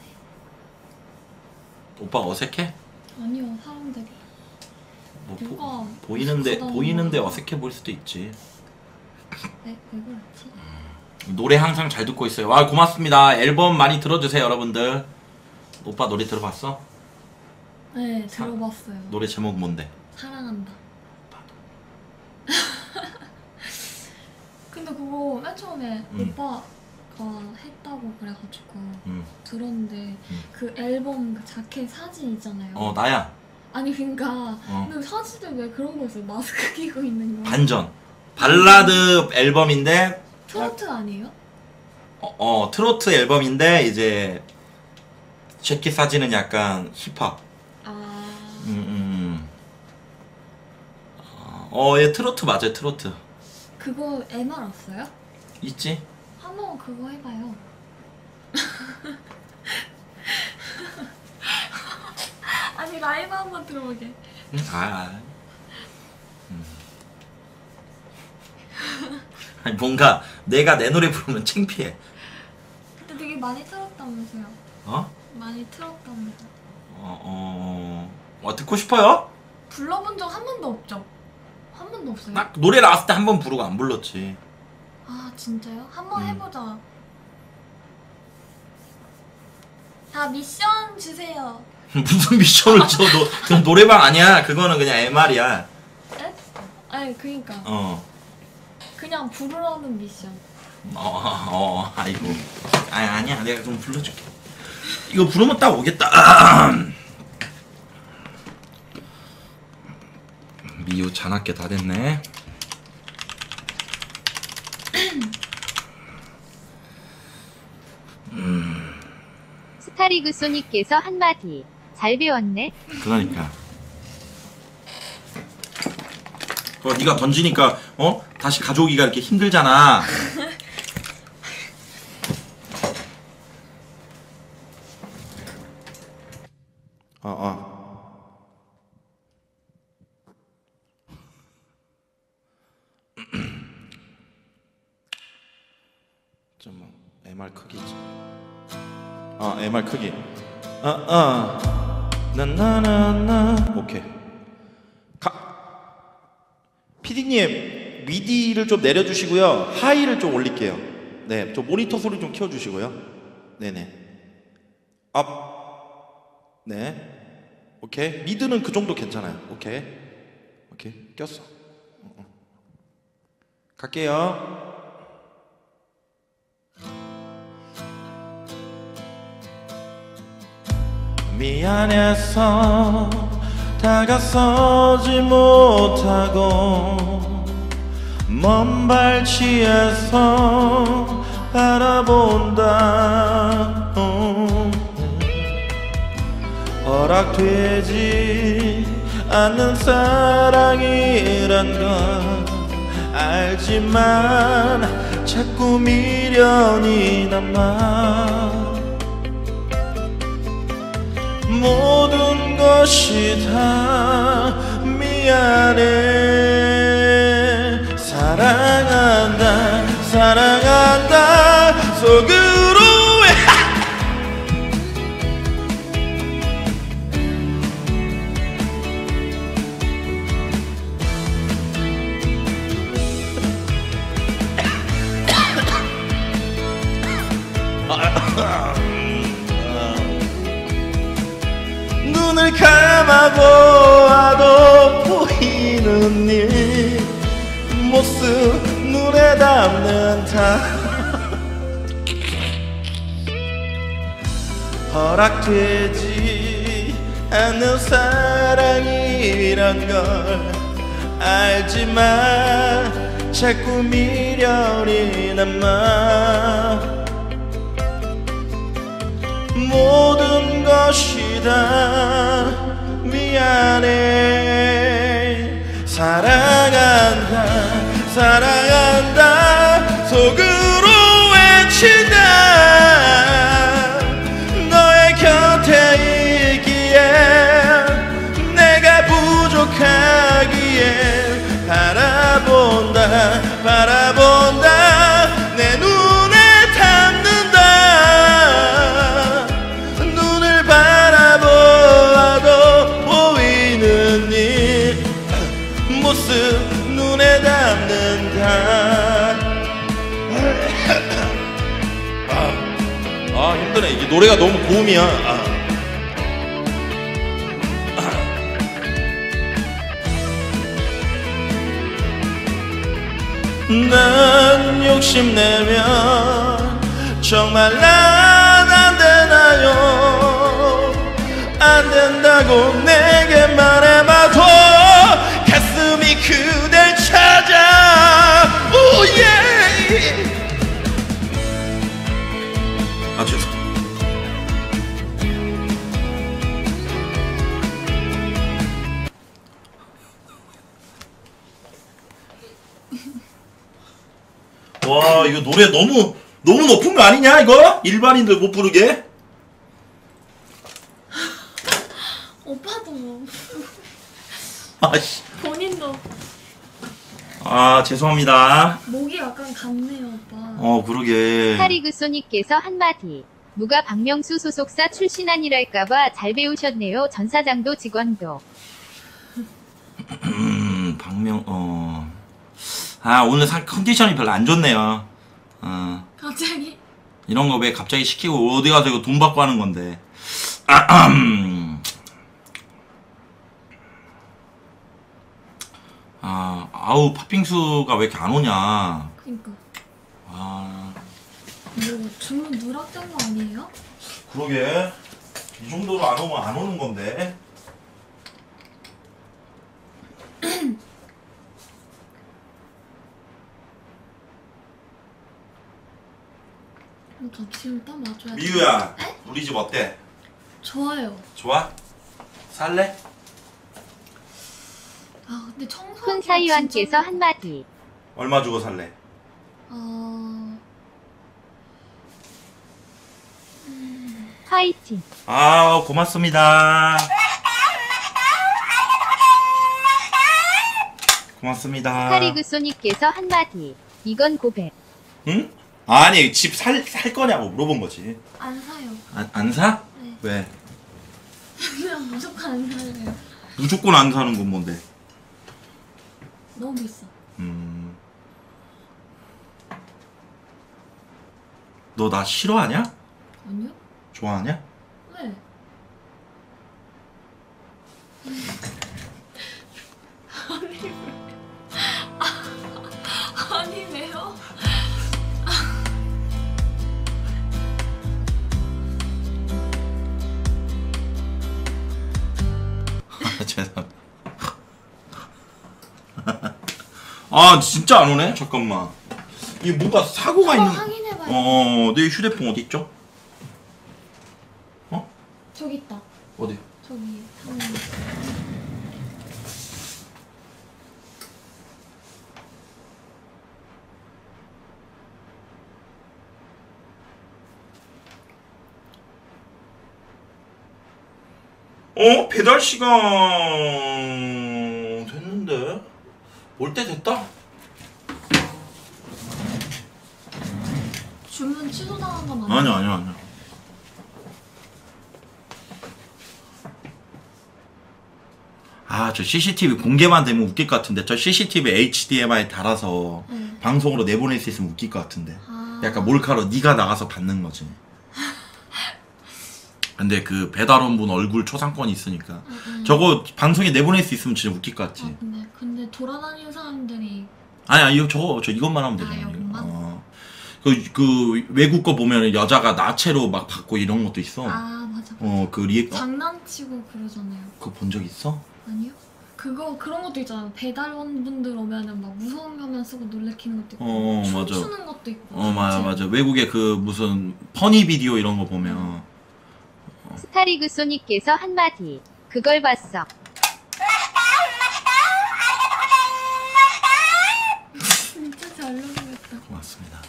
오빠 어색해? 아니요, 사람들이. 뭐 누가 보, 보이는데 어색하다는 보이는데 거야. 어색해 보일 수도 있지. 왜, 왜 그렇지? 노래 항상 잘 듣고 있어요. 와, 고맙습니다. 앨범 많이 들어주세요, 여러분들. 오빠 노래 들어봤어? 네, 들어봤어요. 노래 제목 뭔데? 사랑한다. 근데 그거 맨 처음에 음. 오빠가 했다고 그래가지고 음. 들었는데 음. 그 앨범 그 자켓 사진 있잖아요. 어, 나야. 아니 그러니까 어. 근데 사진을 왜 그런 거 있어요? 마스크 끼고 있는 거. 반전. 발라드 앨범인데 트로트 아니에요? 어, 어 트로트 앨범인데 이제 재킷 사진은 약간 힙합. 아. 음, 음. 어, 얘 트로트 맞아요, 트로트. 그거 엠알 없어요? 있지? 한번 그거 해봐요. 아니 라이브 한번 들어보게. 응? 아, 아. 음. 아니 뭔가 내가 내 노래 부르면 창피해. 근데 되게 많이 틀었다면서요? 어? 많이 틀었다면서. 어, 어, 어, 듣고 싶어요? 불러본 적 한 번도 없죠? 한 번도 없어요? 나 노래 나왔을 때 한 번 부르고 안 불렀지. 아 진짜요? 한번 음. 해보자. 자 미션 주세요. 무슨 미션을 줘? 너 그냥 노래방 아니야. 그거는 그냥 엠알이야. 에? 아니 그니까 어. 그냥 부르라는 미션. 어, 어, 어, 아이고. 아니, 아니야. 내가 좀 불러줄게. 이거 부르면 딱 오겠다. 미유 잔악계 다 됐네. 음, 스타리그 소닉께서 한마디. 잘 배웠네. 그러니까. 그거 네가 던지니까 어? 다시 가져오기가 이렇게 힘들잖아. 어, 어. 좀 뭐, 엠알 크기지. 어, 엠알 크기. 어, 어. 나나나나. 오케이. 가. 피디님, 미디를 좀 내려주시고요. 하이를 좀 올릴게요. 네, 좀 모니터 소리 좀 키워주시고요. 네네. 업. 네. 오케이. 미드는 그 정도 괜찮아요. 오케이. 오케이. 꼈어. 어, 어. 갈게요. 미안해서 다가서지 못하고 먼 발치에서 바라본다. 어. 허락되지 않는 사랑이란 걸 알지만 자꾸 미련이 남아. 모든 것이 다 미안해. 사랑한다 사랑한다 속으로 바라보아도 보이는 네 모습 눈에 담는다. 허락되지 않는 사랑이란 걸 알지만 자꾸 미련이 남아. 모든 것이 다 미안해. 사랑한다 사랑한다 속으로 외친다. 너의 곁에 있기에 내가 부족하기에 바라본다 바라본다 내 눈에 담는다. 눈을 바라보아도 보이는 네 모습 눈에 담는다. 아, 아 힘드네. 이게 노래가 너무 고음이야. 아. 난 욕심내면 정말 난 안 되나요? 안 된다고 내게 말해봐도 가슴이 그댈 찾아. 오예. 아 죄송. 와 이거 노래 너무 너무 높은 거 아니냐 이거? 일반인들 못 부르게? 오빠도 아씨. 본인도 아 죄송합니다. 목이 약간 갔네요 오빠. 어 그러게. 카리그소님께서 한마디. 누가 박명수 소속사 출신 아니랄까봐 잘 배우셨네요. 전 사장도 직원도. 음 박명 어. 아 오늘 사, 컨디션이 별로 안 좋네요. 어. 갑자기? 이런 거 왜 갑자기 시키고 어디 가서 이거 돈 받고 하는 건데. 아흠. 아 아우 팥빙수가 왜 이렇게 안 오냐. 그니까 아 뭐 주문 누락된 거 아니에요? 그러게. 이 정도로 안 오면 안 오는 건데. 저 지금 딱 맞춰야 돼. 미유야 에? 우리 집 어때? 좋아요. 좋아? 살래? 아 근데 청소. 큰 사위원께서 한마디. 얼마 주고 살래? 어... 화이팅. 아 고맙습니다. 고맙습니다. 카리그소님께서 한마디. 이건 고백. 응? 아니 집 살 살 거냐고 물어본 거지. 안 사요. 안, 안 사? 네. 왜? 그냥 무조건 안 살래요. 무조건 안 사는 건 뭔데? 너무 비싸. 음. 너 나 싫어하냐? 아니요? 좋아하냐? 네. 아니 아, 아니네요. 죄송합니다. 아 진짜 안 오네? 잠깐만. 이게 뭔가 사고가 한번 있는. 확인해봐요. 어, 내 휴대폰 어디 있죠? 어? 저기 있다. 어디? 저기 상에. 어? 배달 시간 됐는데? 올 때 됐다? 주문 취소당한 건 아니에요? 아니야 아니야 아니야. 아 저 씨씨티비 공개만 되면 웃길 것 같은데. 저 씨씨티비 에이치디엠아이 달아서 네. 방송으로 내보낼 수 있으면 웃길 것 같은데. 아. 약간 몰카로 네가 나가서 받는 거지. 근데 그 배달원 분 얼굴 초상권이 있으니까 응, 응. 저거 방송에 내보낼 수 있으면 진짜 웃길 것 같지. 아, 근데 근데 돌아다니는 사람들이 아니야 이거 저거 저 이것만 하면 아, 되잖아. 이것만? 어. 그, 그 외국 거 보면 여자가 나체로 막 받고 이런 것도 있어. 아 맞아. 어 그 리액 장난치고 그러잖아요. 그거 본 적 있어? 아니요? 그거 그런 것도 있잖아요. 배달원 분들 오면은 막 무서운 가면 쓰고 놀래키는 것도 있고, 어, 맞아. 춤추는 것도 있고. 어 맞아 진짜. 맞아 외국의 그 무슨 퍼니 비디오 이런 거 보면 스타리그 소니께서 한마디. 그걸 봤어. 진짜 잘 놀겠다. 고맙습니다.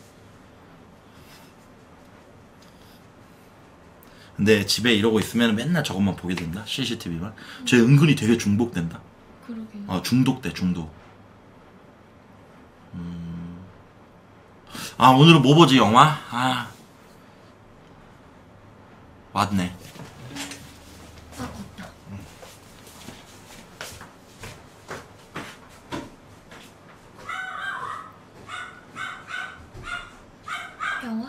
근데 집에 이러고 있으면 맨날 저것만 보게 된다. 씨씨티비만. 쟤 은근히 되게 중독된다. 그러게요. 아 중독돼 중독. 음... 아 오늘은 뭐 보지 영화? 아 맞네. 아 맞다. 영화?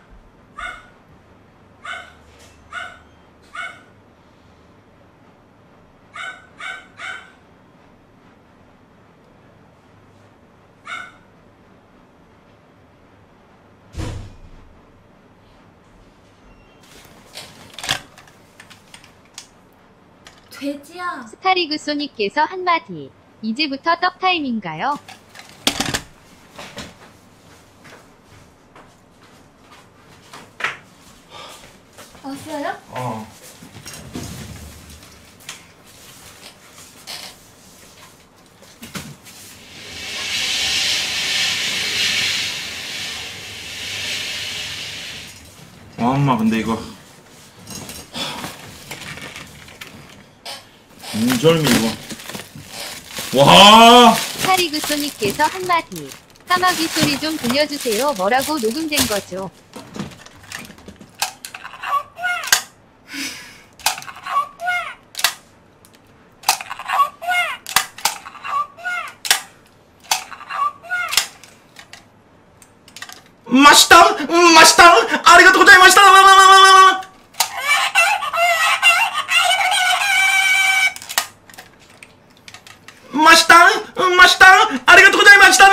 돼지야. 스타리그 소니께서 한마디. 이제부터 떡타임인가요? 왔어요? 어. 와 엄마 근데 이거 인절미 이거 와 스타리그 소니께서 한마디. 까마귀 소리 좀 들려주세요. 뭐라고 녹음된 거죠? 맛있다 음, 맛있다 아리가또 고자이마시다 맛있다 음, 맛있다 아리가또 고자이마시다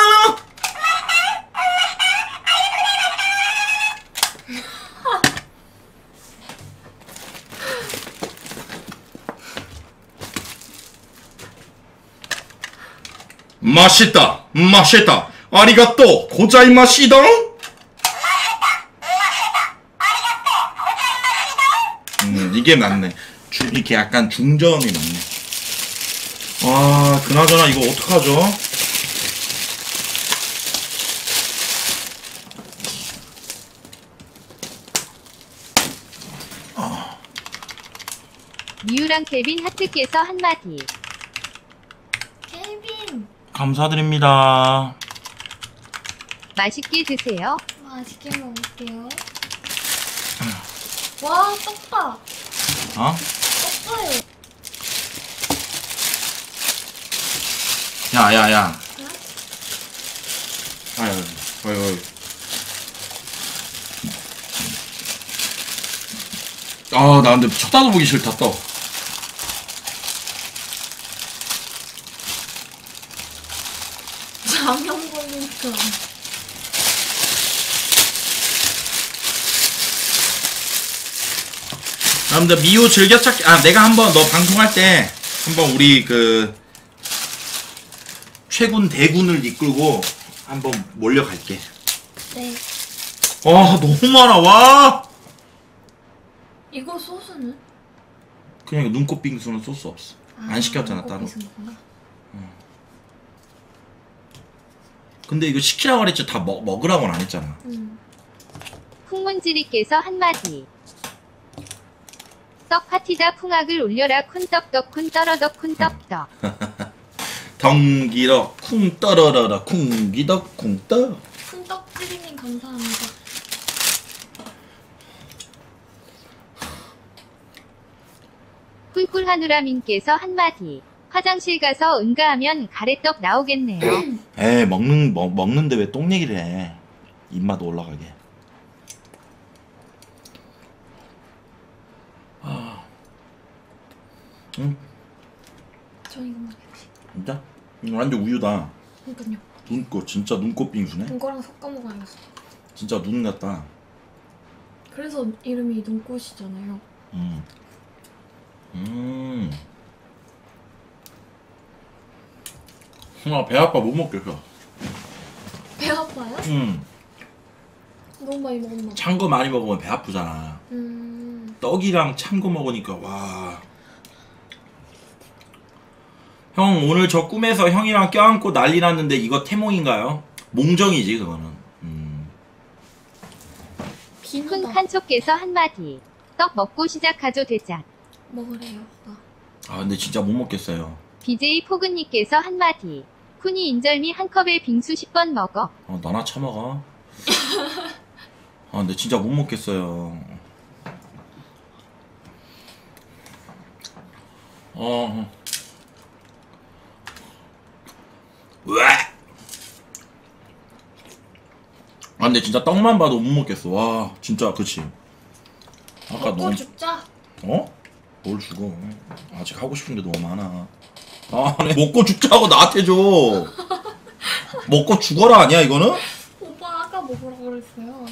맛있다 맛있다 아리가또 고자이마시다 음 이게 낫네 주, 이렇게 약간 중저음이 낫네. 와 그나저나 이거 어떡하죠? 미유랑 케빈 하트께서 한마디. 케빈. 감사드립니다. 맛있게 드세요. 맛있게 먹을게요. 와 떡밥. 어? 떡봐요. 야야야 아유 아유 아유 아 나 근데 쳐다보기 싫다 또. 장염 걸리니까. 여러분들 미우 즐겨찾기 아 내가 한번 너 방송할 때 한번 우리 그 최군 대군을 이끌고 한번 몰려갈게. 네. 와 너무 많아 와. 이거 소스는? 그냥 눈꽃 빙수는 소스 없어. 안 시켰잖아 따로. 거구나. 근데 이거 시키라고 그랬지 다 먹, 먹으라고는 안 했잖아. 음. 쿵문지리께서 한마디. 떡 파티다 풍악을 올려라 쿤떡떡 쿤 떨어덕 쿤 떡떡. 덩기러 쿵 떨어러러 쿵기덕 쿵떡. 큰떡지리님 감사합니다. 꿀꿀하누라민께서 한마디. 화장실 가서 응가하면 가래떡 나오겠네요. 에 먹는 먹, 먹는데 왜 똥 얘기를 해. 입맛 올라가게. 응? 전 이거 먹어야지. 진짜? 이거 완전 우유다. 그러니까요. 눈꽃 진짜 눈꽃 빙수네. 이거랑 섞어 먹어야겠어. 진짜 눈 같다. 그래서 이름이 눈꽃이잖아요. 음. 음. 아, 배 아파 못 먹겠어. 배 아파요? 음. 너무 많이 먹었나 봐. 찬 거 많이 먹으면 배 아프잖아. 음. 떡이랑 찬 거 먹으니까 와. 형 오늘 저 꿈에서 형이랑 껴안고 난리 났는데 이거 태몽인가요? 몽정이지 그거는. 음. 쿤 칸초께서 한마디. 떡 먹고 시작하죠 대작. 먹으래요. 아. 아 근데 진짜 못 먹겠어요. 비제이 포근님께서 한마디. 쿤이 인절미 한 컵에 빙수 십 번 먹어. 어 나나 처먹어. 아 근데 진짜 못 먹겠어요. 어. 왜? 아 근데 진짜 떡만 봐도 못 먹겠어. 와 진짜 그치. 아까 먹고 너무 죽자. 어? 뭘 죽어? 아직 하고 싶은 게 너무 많아. 아, 네. 먹고 죽자고 나한테 줘. 먹고 죽어라 아니야 이거는? 오빠 아까 먹으라고 그랬어요.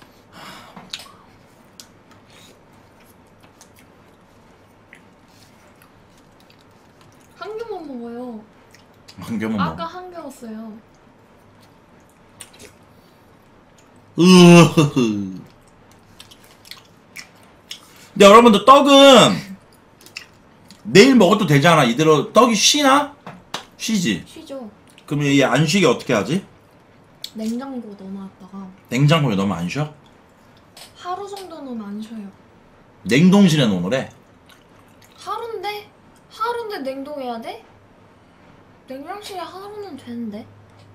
한 개만 먹어요. 한 개만 아까 먹어. 한 개였어요. 으흐흐. 근데 여러분들 떡은 내일 먹어도 되잖아. 이대로 떡이 쉬나? 쉬지. 쉬죠. 그러면 얘 안 쉬게 어떻게 하지? 냉장고 넣어놨다가 냉장고에 넣으면 안 쉬어? 하루 정도는 안 쉬어요. 냉동실에 넣으래. 하루인데? 하루인데 냉동해야 돼? 냉장실에 하루는 되는데?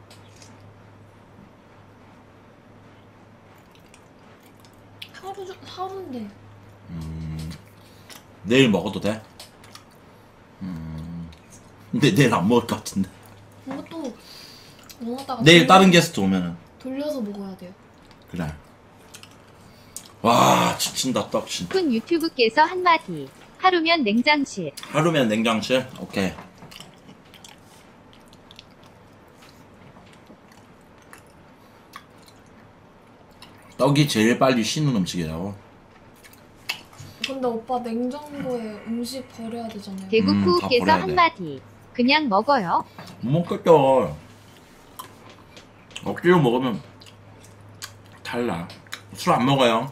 하루, 중- 하루인데. 음, 내일 먹어도 돼? 음, 근데 내일 안 먹을 것 같은데. 이것도 넣어놨다가 내일 돌려- 다른 게스트 오면은. 돌려서 먹어야 돼요. 그래. 와 지친다 떡 진짜. 쿤 유튜브께서 한마디. 하루면 냉장실. 하루면 냉장실? 오케이. 떡이 제일 빨리 식는 음식이라고. 근데 오빠 냉장고에 음식 버려야 되잖아요. 음, 대구푸우께서 다 버려야 돼. 한마디. 그냥 먹어요. 못 먹겠죠. 억지로 먹으면 달라. 술 안 먹어요.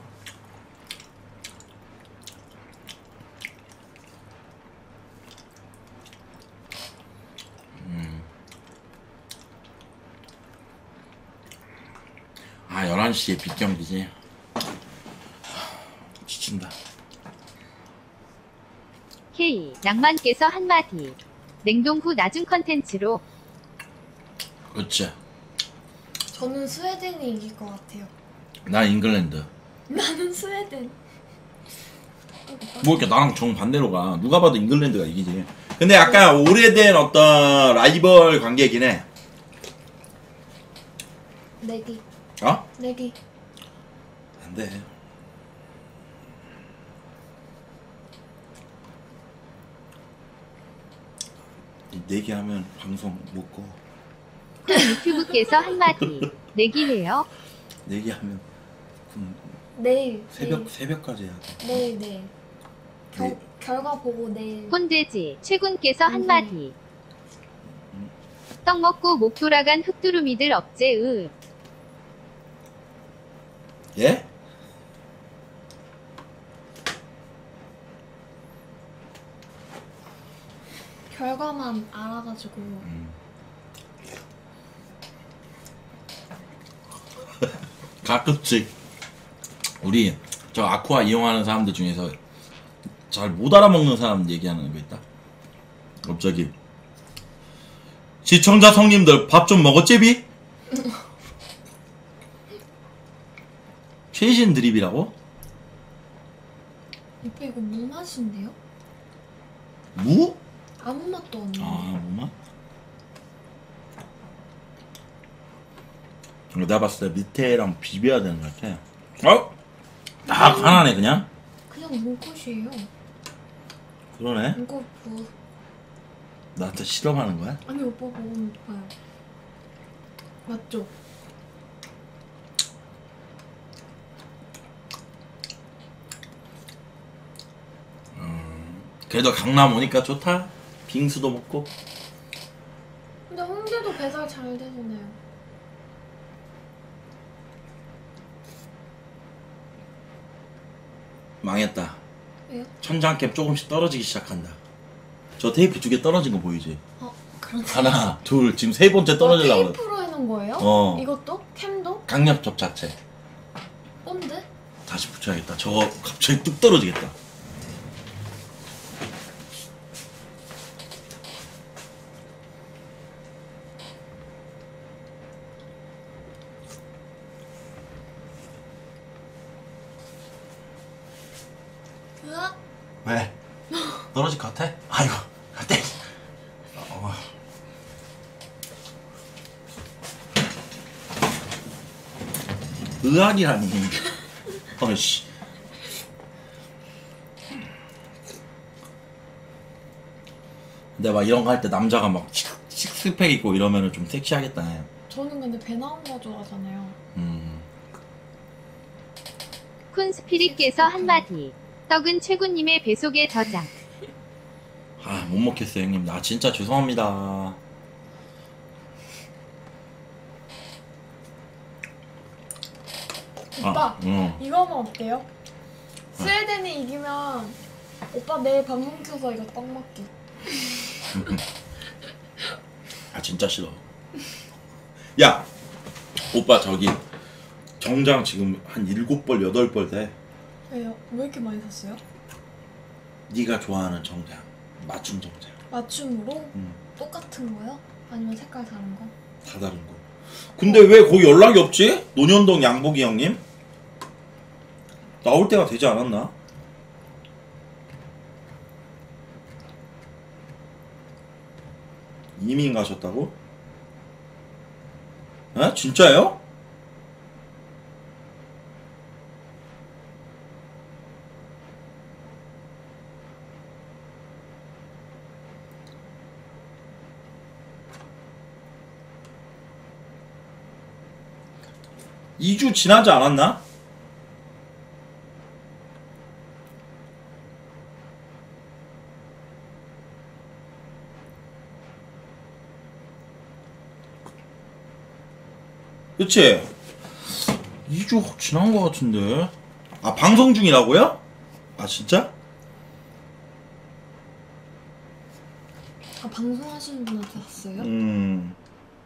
음. 아 열한 시에 빗경기지. 지친다. K 낭만께서 한마디. 냉동 후 나중 컨텐츠로. 그치. 저는 스웨덴이 이길 것 같아요. 난 잉글랜드. 나는 스웨덴. 뭐 이렇게 나랑 정반대로 가. 누가 봐도 잉글랜드가 이기지. 근데 약간 오래된 어떤 라이벌 관계이긴 해. 내기. 어? 내기. 안 돼. 내기하면 방송 못 꺼. 유튜브께서 한마디. 내기해요. 내기하면 음, 내일. 새벽 내일. 새벽까지 해야 돼. 내일 내일. 결, 네. 결과 보고 내일. 혼돼지 최군께서 한마디. 떡 먹고 목 돌아간 흑두루미들 업제 으. 예? 결과만 알아가지고. 음. 가끔씩 우리 저 아쿠아 이용하는 사람들 중에서 잘 못 알아먹는 사람 얘기하는 거 있다. 갑자기 시청자 성님들 밥 좀 먹었제비? 최신 드립이라고? 오빠 이거 무 맛인데요? 무? 아무 맛도 안 나요. 아 무맛? 내가 봤을 때 밑에랑 비벼야 되는 것 같아. 어? 딱 하나네 그냥? 그냥 눈꽃이에요. 그러네. 이거 뭐 나한테 실험하는 거야? 아니 오빠 먹으면 봐요. 맞죠? 그래도 강남 오니까 좋다. 빙수도 먹고. 근데 홍대도 배달 잘 되잖아요. 망했다. 왜요? 천장캡 조금씩 떨어지기 시작한다. 저 테이프 두 개 떨어진 거 보이지? 어 그렇지. 하나, 둘, 지금 세 번째 떨어지려고 그래. 테이프로 해놓은 거예요? 어. 이것도? 캠도? 강력 접착제. 뭔데? 다시 붙여야겠다. 저거 갑자기 뚝 떨어지겠다. 으악! 왜? 떨어질 것 같아? 아이고, 때. 어. 의학이라니. 어이씨. 근데 막 이런 거 할 때 남자가 막 식- 식스팩 있고 이러면은 좀 섹시하겠다. 저는 근데 배 나온 거 좋아하잖아요. 음. 쿤스피릿께서 한마디. 떡은 최군님의 배속의 저장. 아, 못 먹겠어요, 형님. 나 진짜 죄송합니다. 오빠 아, 응. 이거 하면 어때요? 스웨덴이 이기면 오빠 내일 방송 켜서 이거 떡 먹기. 아, 진짜 싫어. 야, 오빠 저기 정장 지금 한 일곱 벌, 여덟 벌 돼. 왜요? 왜 이렇게 많이 샀어요? 네가 좋아하는 정장, 맞춤 정장. 맞춤으로? 응. 똑같은 거요? 아니면 색깔 다른 거? 다 다른 거. 근데 왜 거기 연락이 없지? 논현동 양복이 형님? 나올 때가 되지 않았나? 이민 가셨다고? 에? 진짜요? 이 주 지나지 않았나? 그치? 이 주 지난 것 같은데. 아, 방송 중이라고요? 아, 진짜? 아 방송하시는 분한테 샀어요? 음.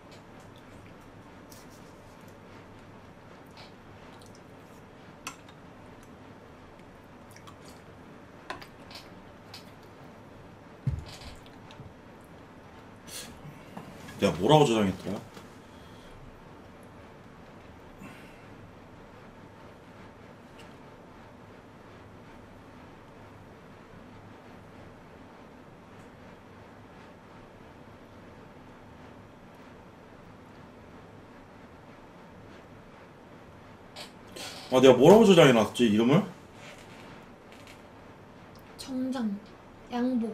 내가 뭐라고 저장했더라? 아, 내가 뭐라고 저장해놨지, 이름을? 정장, 양복,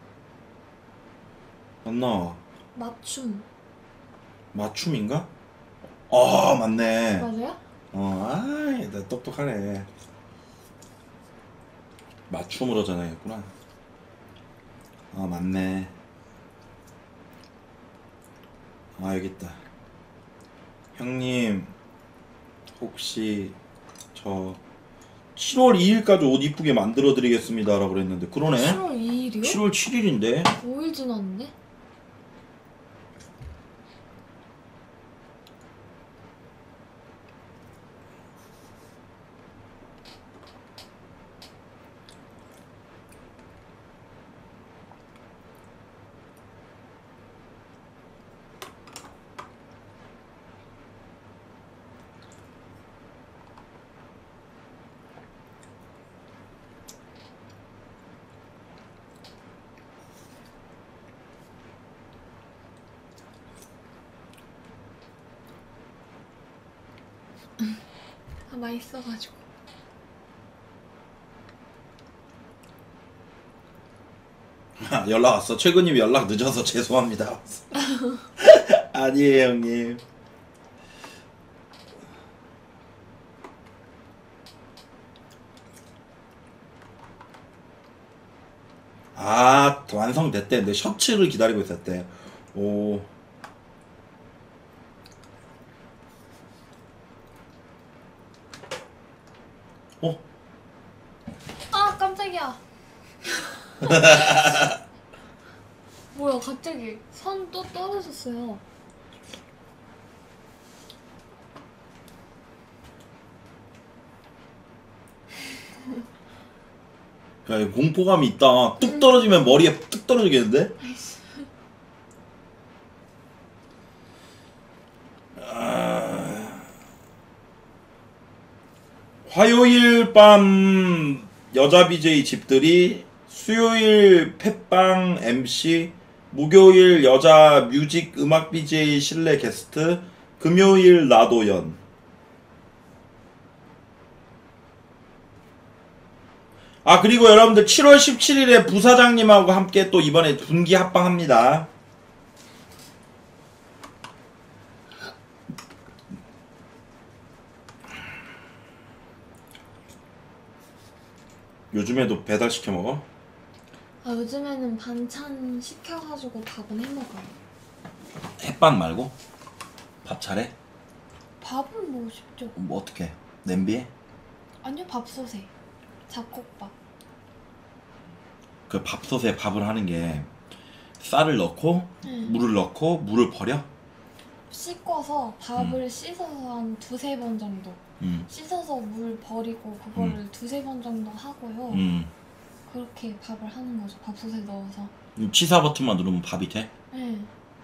안 나와. 맞춤. 맞춤인가? 아, 맞네. 맞아요? 어, 아이, 나 똑똑하네. 맞춤으로 저장했구나. 아, 맞네. 아, 여기 있다. 형님, 혹시 저 칠월 이일까지 옷 이쁘게 만들어 드리겠습니다 라고 그랬는데, 그러네. 칠월 이일이요? 칠월 칠일인데. 오 일 지났는데? 아 맛있어가지고. 아, 연락 왔어. 최근님 연락 늦어서 죄송합니다. 아니에요 형님. 아 완성됐대. 근데 셔츠를 기다리고 있었대. 오. 어? 아 깜짝이야. 뭐야 갑자기 선 또 떨어졌어요. 야, 이거 공포감이 있다. 뚝 떨어지면 머리에 뚝 떨어지겠는데? 아... 화요일 밤 여자 비제이 집들이, 수요일 펫빵 엠씨, 목요일 여자 뮤직 음악 비제이 실내 게스트, 금요일 나도연. 아 그리고 여러분들 칠월 십칠일에 부사장님하고 함께 또 이번에 분기 합방합니다. 요즘에도 배달 시켜 먹어? 아 요즘에는 반찬 시켜가지고 밥은 해먹어요. 햇반 말고? 밥 잘해? 밥은 뭐 쉽죠. 뭐 어떻게? 냄비에? 아니요 밥솥에 잡곡밥. 그 밥솥에 밥을 하는 게 쌀을 넣고 응. 물을 넣고 물을 버려? 씻고서 밥을 씻어서 한 두세 번 정도 음. 씻어서 물 버리고 그거를 음. 두세 번 정도 하고요. 음. 그렇게 밥을 하는 거죠. 밥솥에 넣어서. 치사 버튼만 누르면 밥이 돼? 네.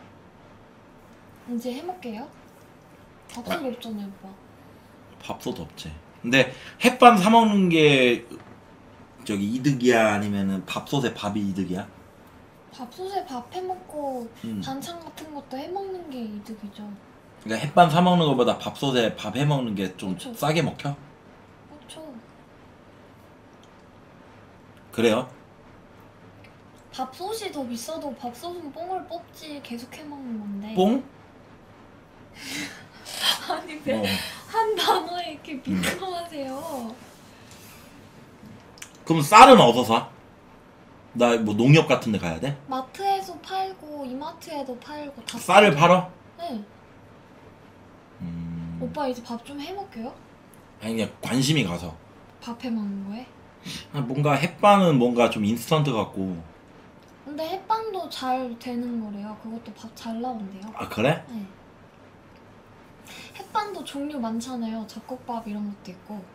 이제 해먹게요. 밥솥이 없잖아요, 오빠. 밥솥 없지. 근데 햇반 사 먹는 게 저기 이득이야 아니면은 밥솥에 밥이 이득이야? 밥솥에 밥 해먹고 음. 반찬 같은 것도 해먹는 게 이득이죠. 그러니까 햇반 사 먹는 것보다 밥솥에 밥 해 먹는 게 좀 그쵸. 싸게 먹혀? 그렇죠. 그래요? 밥솥이 더 비싸도 밥솥은 뽕을 뽑지 계속 해먹는 건데. 뽕? 아니 왜 어. 한 단어에 이렇게 민감하세요? 그럼 쌀은 어디서 사? 나 뭐 농협 같은 데 가야 돼? 마트에서 팔고 이마트에도 팔고 다 쌀을 팔아요. 팔아? 네. 음... 오빠 이제 밥 좀 해먹게요? 아니 그냥 관심이 가서 밥 해먹는 거에? 아, 뭔가 햇반은 뭔가 좀 인스턴트 같고. 근데 햇반도 잘 되는 거래요. 그것도 밥 잘 나온대요. 아 그래? 네. 햇반도 종류 많잖아요. 잡곡밥 이런 것도 있고.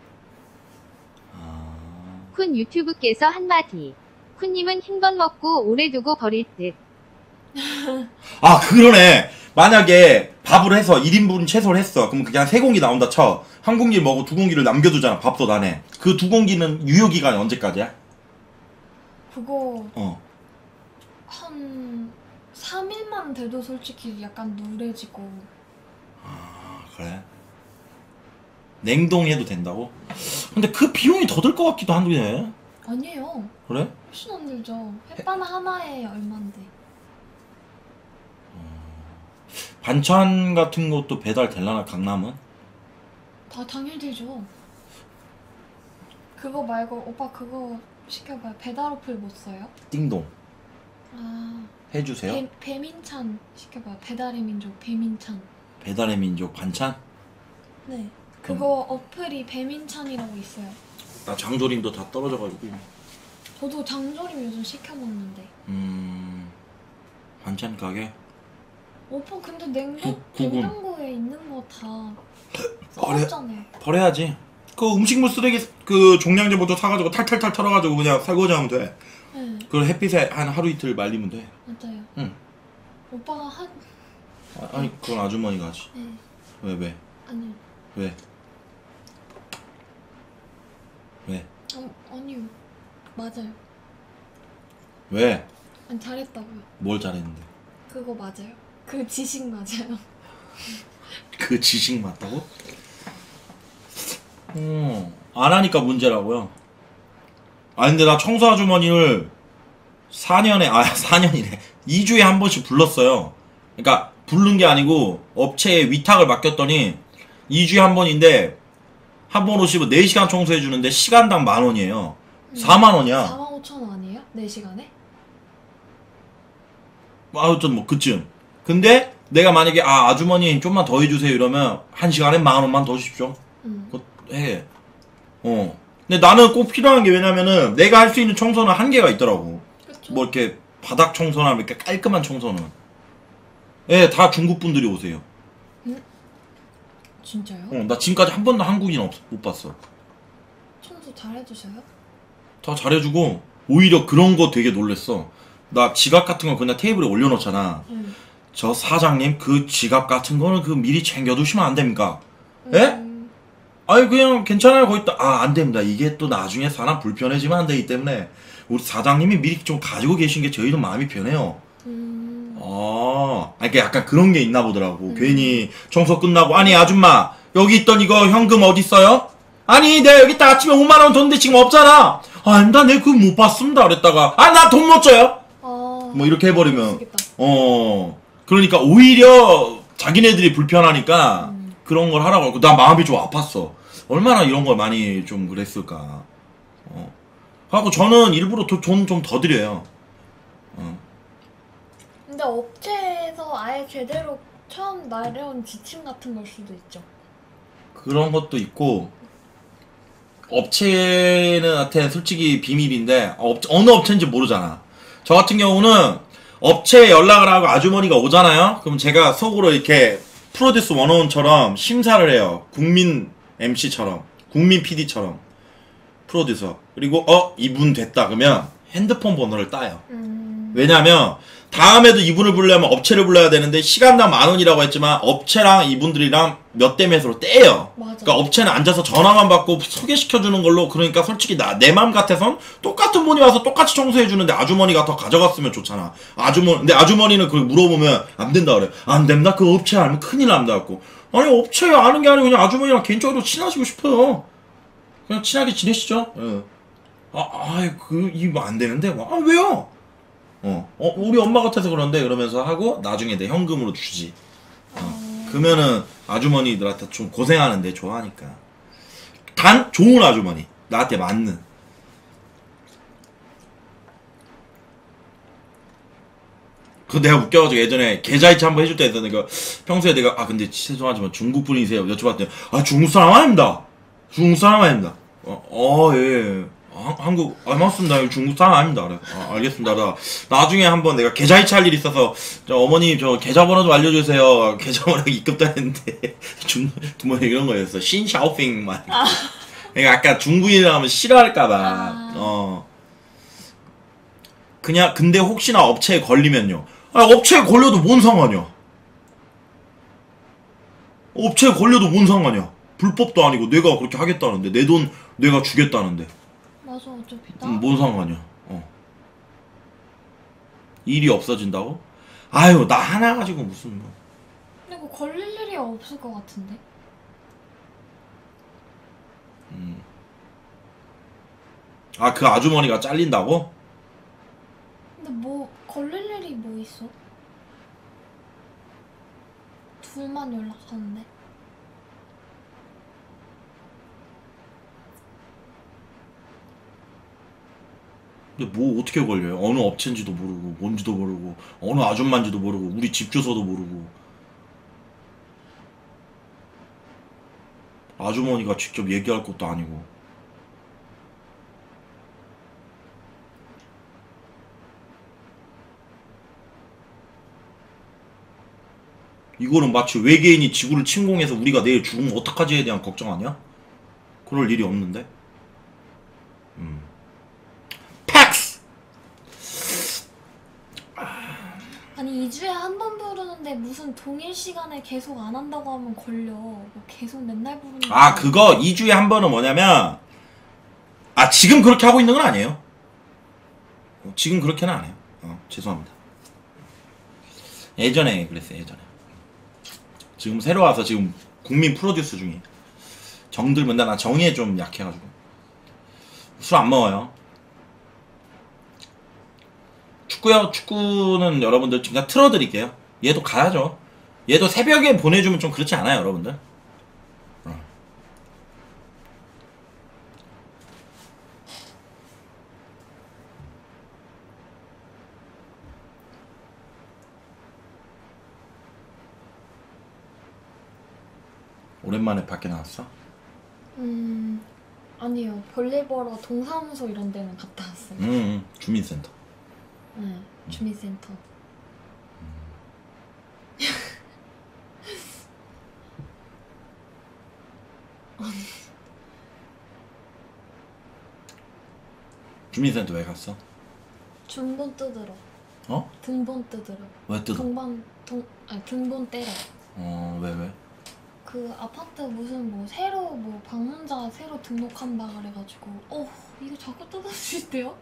아... 쿤 유튜브께서 한마디. 쿤님은 한 번 먹고 오래 두고 버릴 듯. 아 그러네. 만약에 밥을 해서 일 인분 채소를 했어. 그럼 그게 한 세 공기 나온다 쳐. 한 공기를 먹고 두 공기를 남겨두잖아. 밥솥 안에. 그 두 공기는 유효기간이 언제까지야? 그거 어. 한 삼 일만 돼도 솔직히 약간 누래지고. 아 그래? 냉동해도 된다고? 근데 그 비용이 더 들 것 같기도 한데. 아니에요. 그래? 훨씬 안 들죠. 햇반 하나에 얼만데. 반찬 같은 것도 배달 될라나 강남은? 다 당연히 되죠. 그거 말고 오빠 그거 시켜봐요. 배달 어플 못 써요? 띵동 아 해주세요. 배, 배민찬 시켜봐요. 배달의 민족 배민찬. 배달의 민족 반찬? 네. 그거 어플이 배민찬이라고 있어요. 나 장조림도 다 떨어져가지고. 저도 장조림 요즘 시켜 먹는데. 음... 반찬 가게? 오빠 근데 냉동 구- 구분. 냉장고에 있는 거 다 버려- 썰었잖아요. 버려야지. 그 음식물 쓰레기 그 종량제 모두 사가지고 탈탈탈 털어가지고 그냥 설거지 하면 돼. 네, 그걸 햇빛에 한 하루 이틀 말리면 돼. 맞아요. 응. 오빠가 한 아, 아니 그건 아주머니가 하지. 네, 왜 왜? 아니요. 왜? 왜? 어, 아니요. 맞아요. 왜? 아니 잘했다고요. 뭘 잘했는데? 그거 맞아요. 그 지식 맞아요. 그 지식 맞다고? 어, 안 하니까 문제라고요. 아 근데 나 청소 아주머니를 사 년에 아 사 년이래 이 주에 한 번씩 불렀어요. 그러니까 부른 게 아니고 업체에 위탁을 맡겼더니 이 주에 한 번인데 한 번 오시면 네 시간 청소해 주는데 시간당 만 원이에요. 음, 사만 원이야. 사만 오천 원 아니에요? 네 시간에? 아무튼 뭐 그쯤. 근데 내가 만약에 아 아주머니 좀만 더 해주세요 이러면 한 시간에 만 원만 더 주십시오. 음. 그거 해. 어. 근데 나는 꼭 필요한 게 왜냐면은 내가 할 수 있는 청소는 한계가 있더라고. 그쵸? 뭐 이렇게 바닥 청소나 이렇게 깔끔한 청소는. 예, 다 중국 분들이 오세요. 진짜요? 어, 나 지금까지 한 번도 한국인 없, 못 봤어. 청소 잘 해주셔요? 다 잘해주고 오히려 그런 거 되게 놀랬어. 나 지갑 같은 거 그냥 테이블에 올려놓잖아. 음. 저 사장님 그 지갑 같은 거는 그 미리 챙겨두시면 안 됩니까? 예? 음. 아니 그냥 괜찮아요 거기 있다. 아 안됩니다. 이게 또 나중에 사람 불편해지면 안 되기 때문에 우리 사장님이 미리 좀 가지고 계신 게 저희도 마음이 편해요. 음. 아, 그러니까 약간 그런 게 있나 보더라고. 음. 괜히 청소 끝나고 아니 아줌마 여기 있던 이거 현금 어디 있어요? 아니 내가 여기다 아침에 오만 원 줬는데 지금 없잖아. 아 아닙니다. 내가 그거 못 봤습니다. 그랬다가 아 나 돈 못 줘요. 아. 뭐 이렇게 해버리면 모르겠다. 어 그러니까 오히려 자기네들이 불편하니까 음. 그런 걸 하라고 하고 나 마음이 좀 아팠어. 얼마나 이런 걸 많이 좀 그랬을까. 어. 하고 저는 일부러 돈 좀 더 드려요. 어. 근데 업체에서 아예 제대로 처음 마련 지침 같은 걸 수도 있죠. 그런 것도 있고 업체는 한테 솔직히 비밀인데 업, 어느 업체인지 모르잖아. 저 같은 경우는 업체에 연락을 하고 아주머니가 오잖아요. 그럼 제가 속으로 이렇게 프로듀스 원어원처럼 심사를 해요. 국민 엠씨처럼 국민 피디처럼 프로듀서. 그리고 어 이분 됐다 그러면 핸드폰 번호를 따요. 음. 왜냐면 다음에도 이분을 부르려면 업체를 불러야 되는데 시간당 만 원이라고 했지만 업체랑 이분들이랑 몇 대 몇으로 떼요. 맞아. 그러니까 업체는 앉아서 전화만 받고 소개시켜주는 걸로. 그러니까 솔직히 나 내 맘 같아선 똑같은 분이 와서 똑같이 청소해주는데 아주머니가 더 가져갔으면 좋잖아. 아주머니 근데 아주머니는 그걸 물어보면 안 된다 그래. 안 된다. 그 업체 알면 큰일 납니다. 갖고 아니 업체 아는 게 아니고 그냥 아주머니랑 개인적으로 친하시고 싶어요. 그냥 친하게 지내시죠. 예. 아, 아이 그 이거 안 되는데. 아 왜요? 어, 어, 우리 엄마 같아서 그런데 그러면서 하고 나중에 내 현금으로 주지. 어, 그러면은 아주머니들한테 좀 고생하는데 좋아하니까. 단 좋은 아주머니, 나한테 맞는. 그 내가 웃겨가지고 예전에 계좌이체 한번 해줄 때 했는데 그 평소에 내가 아 근데 죄송하지만 중국 분이세요 여쭤봤더니 아 중국 사람 아닙니다. 중국 사람 아닙니다. 어, 어 예. 아, 한국, 아, 맞습니다. 중국 사람 아닙니다. 그래. 아, 알겠습니다. 나, 나중에 한번 내가 계좌이체 할 일이 있어서, 저, 어머니, 저, 계좌번호 좀 알려주세요. 계좌번호 입금도 했는데, 중, 뭐 이런 거였어. 신샤오핑, 막. 아. 그러니까 아까 중국인이라 하면 싫어할까봐, 아. 어. 그냥, 근데 혹시나 업체에 걸리면요. 아, 업체에 걸려도 뭔 상관이야. 업체에 걸려도 뭔 상관이야. 불법도 아니고, 내가 그렇게 하겠다는데, 내 돈 내가 주겠다는데. 맞아 어차피 나. 음, 뭔 상관이야. 어. 일이 없어진다고? 아유 나 하나 가지고 무슨 뭐. 근데 그거 걸릴 일이 없을 것 같은데. 음. 아 그 아주머니가 잘린다고? 근데 뭐 걸릴 일이 뭐 있어? 둘만 연락하는데. 근데 뭐 어떻게 걸려요? 어느 업체인지도 모르고 뭔지도 모르고 어느 아줌마인지도 모르고 우리 집 주소도 모르고. 아주머니가 직접 얘기할 것도 아니고. 이거는 마치 외계인이 지구를 침공해서 우리가 내일 죽으면 어떡하지에 대한 걱정 아니야? 그럴 일이 없는데. 음. 팩스! 아니 이 주에 한 번 부르는데 무슨 동일 시간에 계속 안 한다고 하면 걸려. 뭐 계속 맨날 부르는 아 거. 그거 이 주에 한 번은 뭐냐면 아 지금 그렇게 하고 있는 건 아니에요. 어, 지금 그렇게는 안 해요. 어, 죄송합니다. 예전에 그랬어요. 예전에. 지금 새로 와서 지금 국민 프로듀스 중에 정들 맨날 나 정의에 좀 약해가지고 술 안 먹어요. 축구요? 축구는 여러분들 그냥 틀어드릴게요. 얘도 가야죠. 얘도 새벽에 보내주면 좀 그렇지 않아요, 여러분들? 어. 오랜만에 밖에 나왔어? 음 아니요. 볼일 보러 동사무소 이런 데는 갔다 왔어요. 음, 음 주민센터. 네, 주민센터. 주민센터 왜 갔어? 등본 뜯으러. 어? 등본 뜯으러. 왜 뜯어? 동반 동 아니 등본 때려. 어, 왜 왜? 그 아파트 무슨 뭐 새로 뭐 방문자 새로 등록한다 그래가지고 어 이거 자꾸 뜯을 수 있대요?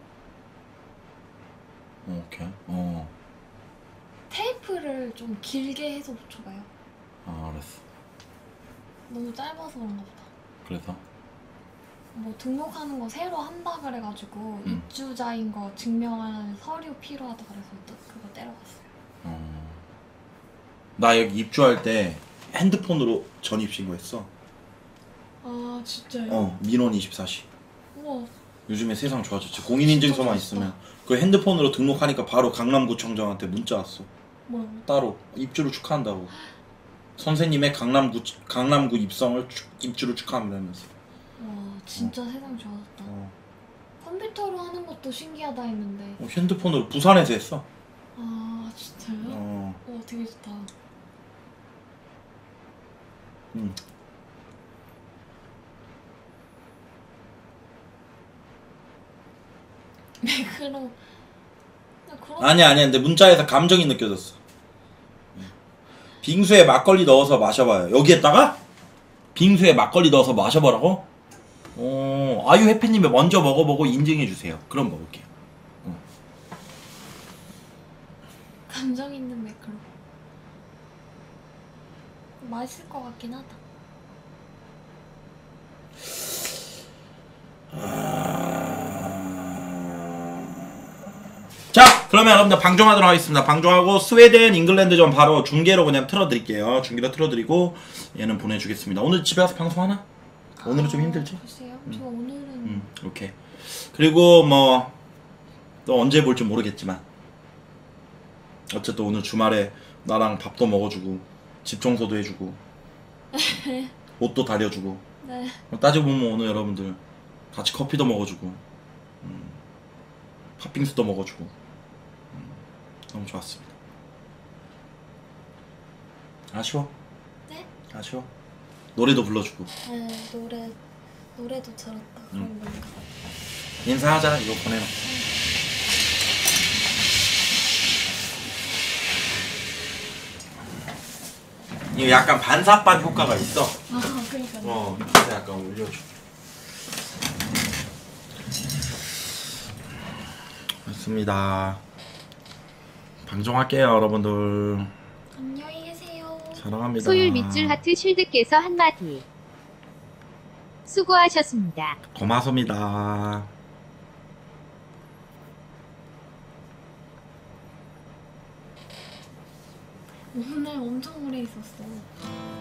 어, 오케이. 어, 테이프를 좀 길게 해서 붙여봐요. 아, 알았어. 너무 짧아서 그런가 보다. 그래서? 뭐 등록하는 거 새로 한다 그래가지고 음. 입주자인 거 증명하는 서류 필요하다 그래서 또 그거 때려갔어요. 어. 나 여기 입주할 때 핸드폰으로 전입 신고했어. 아 진짜요? 어, 민원 이십사 시. 우와. 요즘에 세상 좋아졌지. 공인인증서만 진짜 있으면 그 핸드폰으로 등록하니까 바로 강남구청장한테 문자 왔어. 뭐라고? 따로 입주를 축하한다고. 선생님의 강남구 강남구 입성을 축, 입주를 축하한다면서. 와 진짜 세상 좋아졌다. 어. 컴퓨터로 하는 것도 신기하다 했는데. 어, 핸드폰으로 부산에서 했어. 아 진짜요? 어. 와 되게 좋다. 응. 매크로. 그런... 아니야 아니야. 근데 문자에서 감정이 느껴졌어. 빙수에 막걸리 넣어서 마셔봐요. 여기에다가 빙수에 막걸리 넣어서 마셔보라고? 어, 아유 해피님이 먼저 먹어보고 인증해주세요. 그럼 먹을게요. 어. 감정 있는 매크로. 맛있을 것 같긴 하다. 자, 그러면 여러분들 방종하도록 하겠습니다. 방종하고 스웨덴, 잉글랜드전 바로 중계로 그냥 틀어드릴게요. 중계로 틀어드리고 얘는 보내주겠습니다. 오늘 집에 와서 방송하나? 오늘은 좀 힘들지? 글쎄요. 저 오늘은 음, 오케이. 그리고 뭐 또 언제 볼지 모르겠지만 어쨌든 오늘 주말에 나랑 밥도 먹어주고 집 청소도 해주고 옷도 다려주고 네. 따지고 보면 오늘 여러분들 같이 커피도 먹어주고 음, 팥빙수도 먹어주고 음, 너무 좋았습니다. 아쉬워? 네? 아쉬워? 노래도 불러주고 네 노래 노래도 들었다. 그런 음. 건가. 인사하자. 이거 보내놔. 이거 약간 반사반 효과가 있어. 아 그러니까요. 어, 밑에 약간 올려줘. 좋습니다. 방송할게요, 여러분들. 안녕히 계세요. 사랑합니다. 소율 밑줄 하트 쉴드께서 한마디. 수고하셨습니다. 고맙습니다. 오늘 엄청 오래 있었어.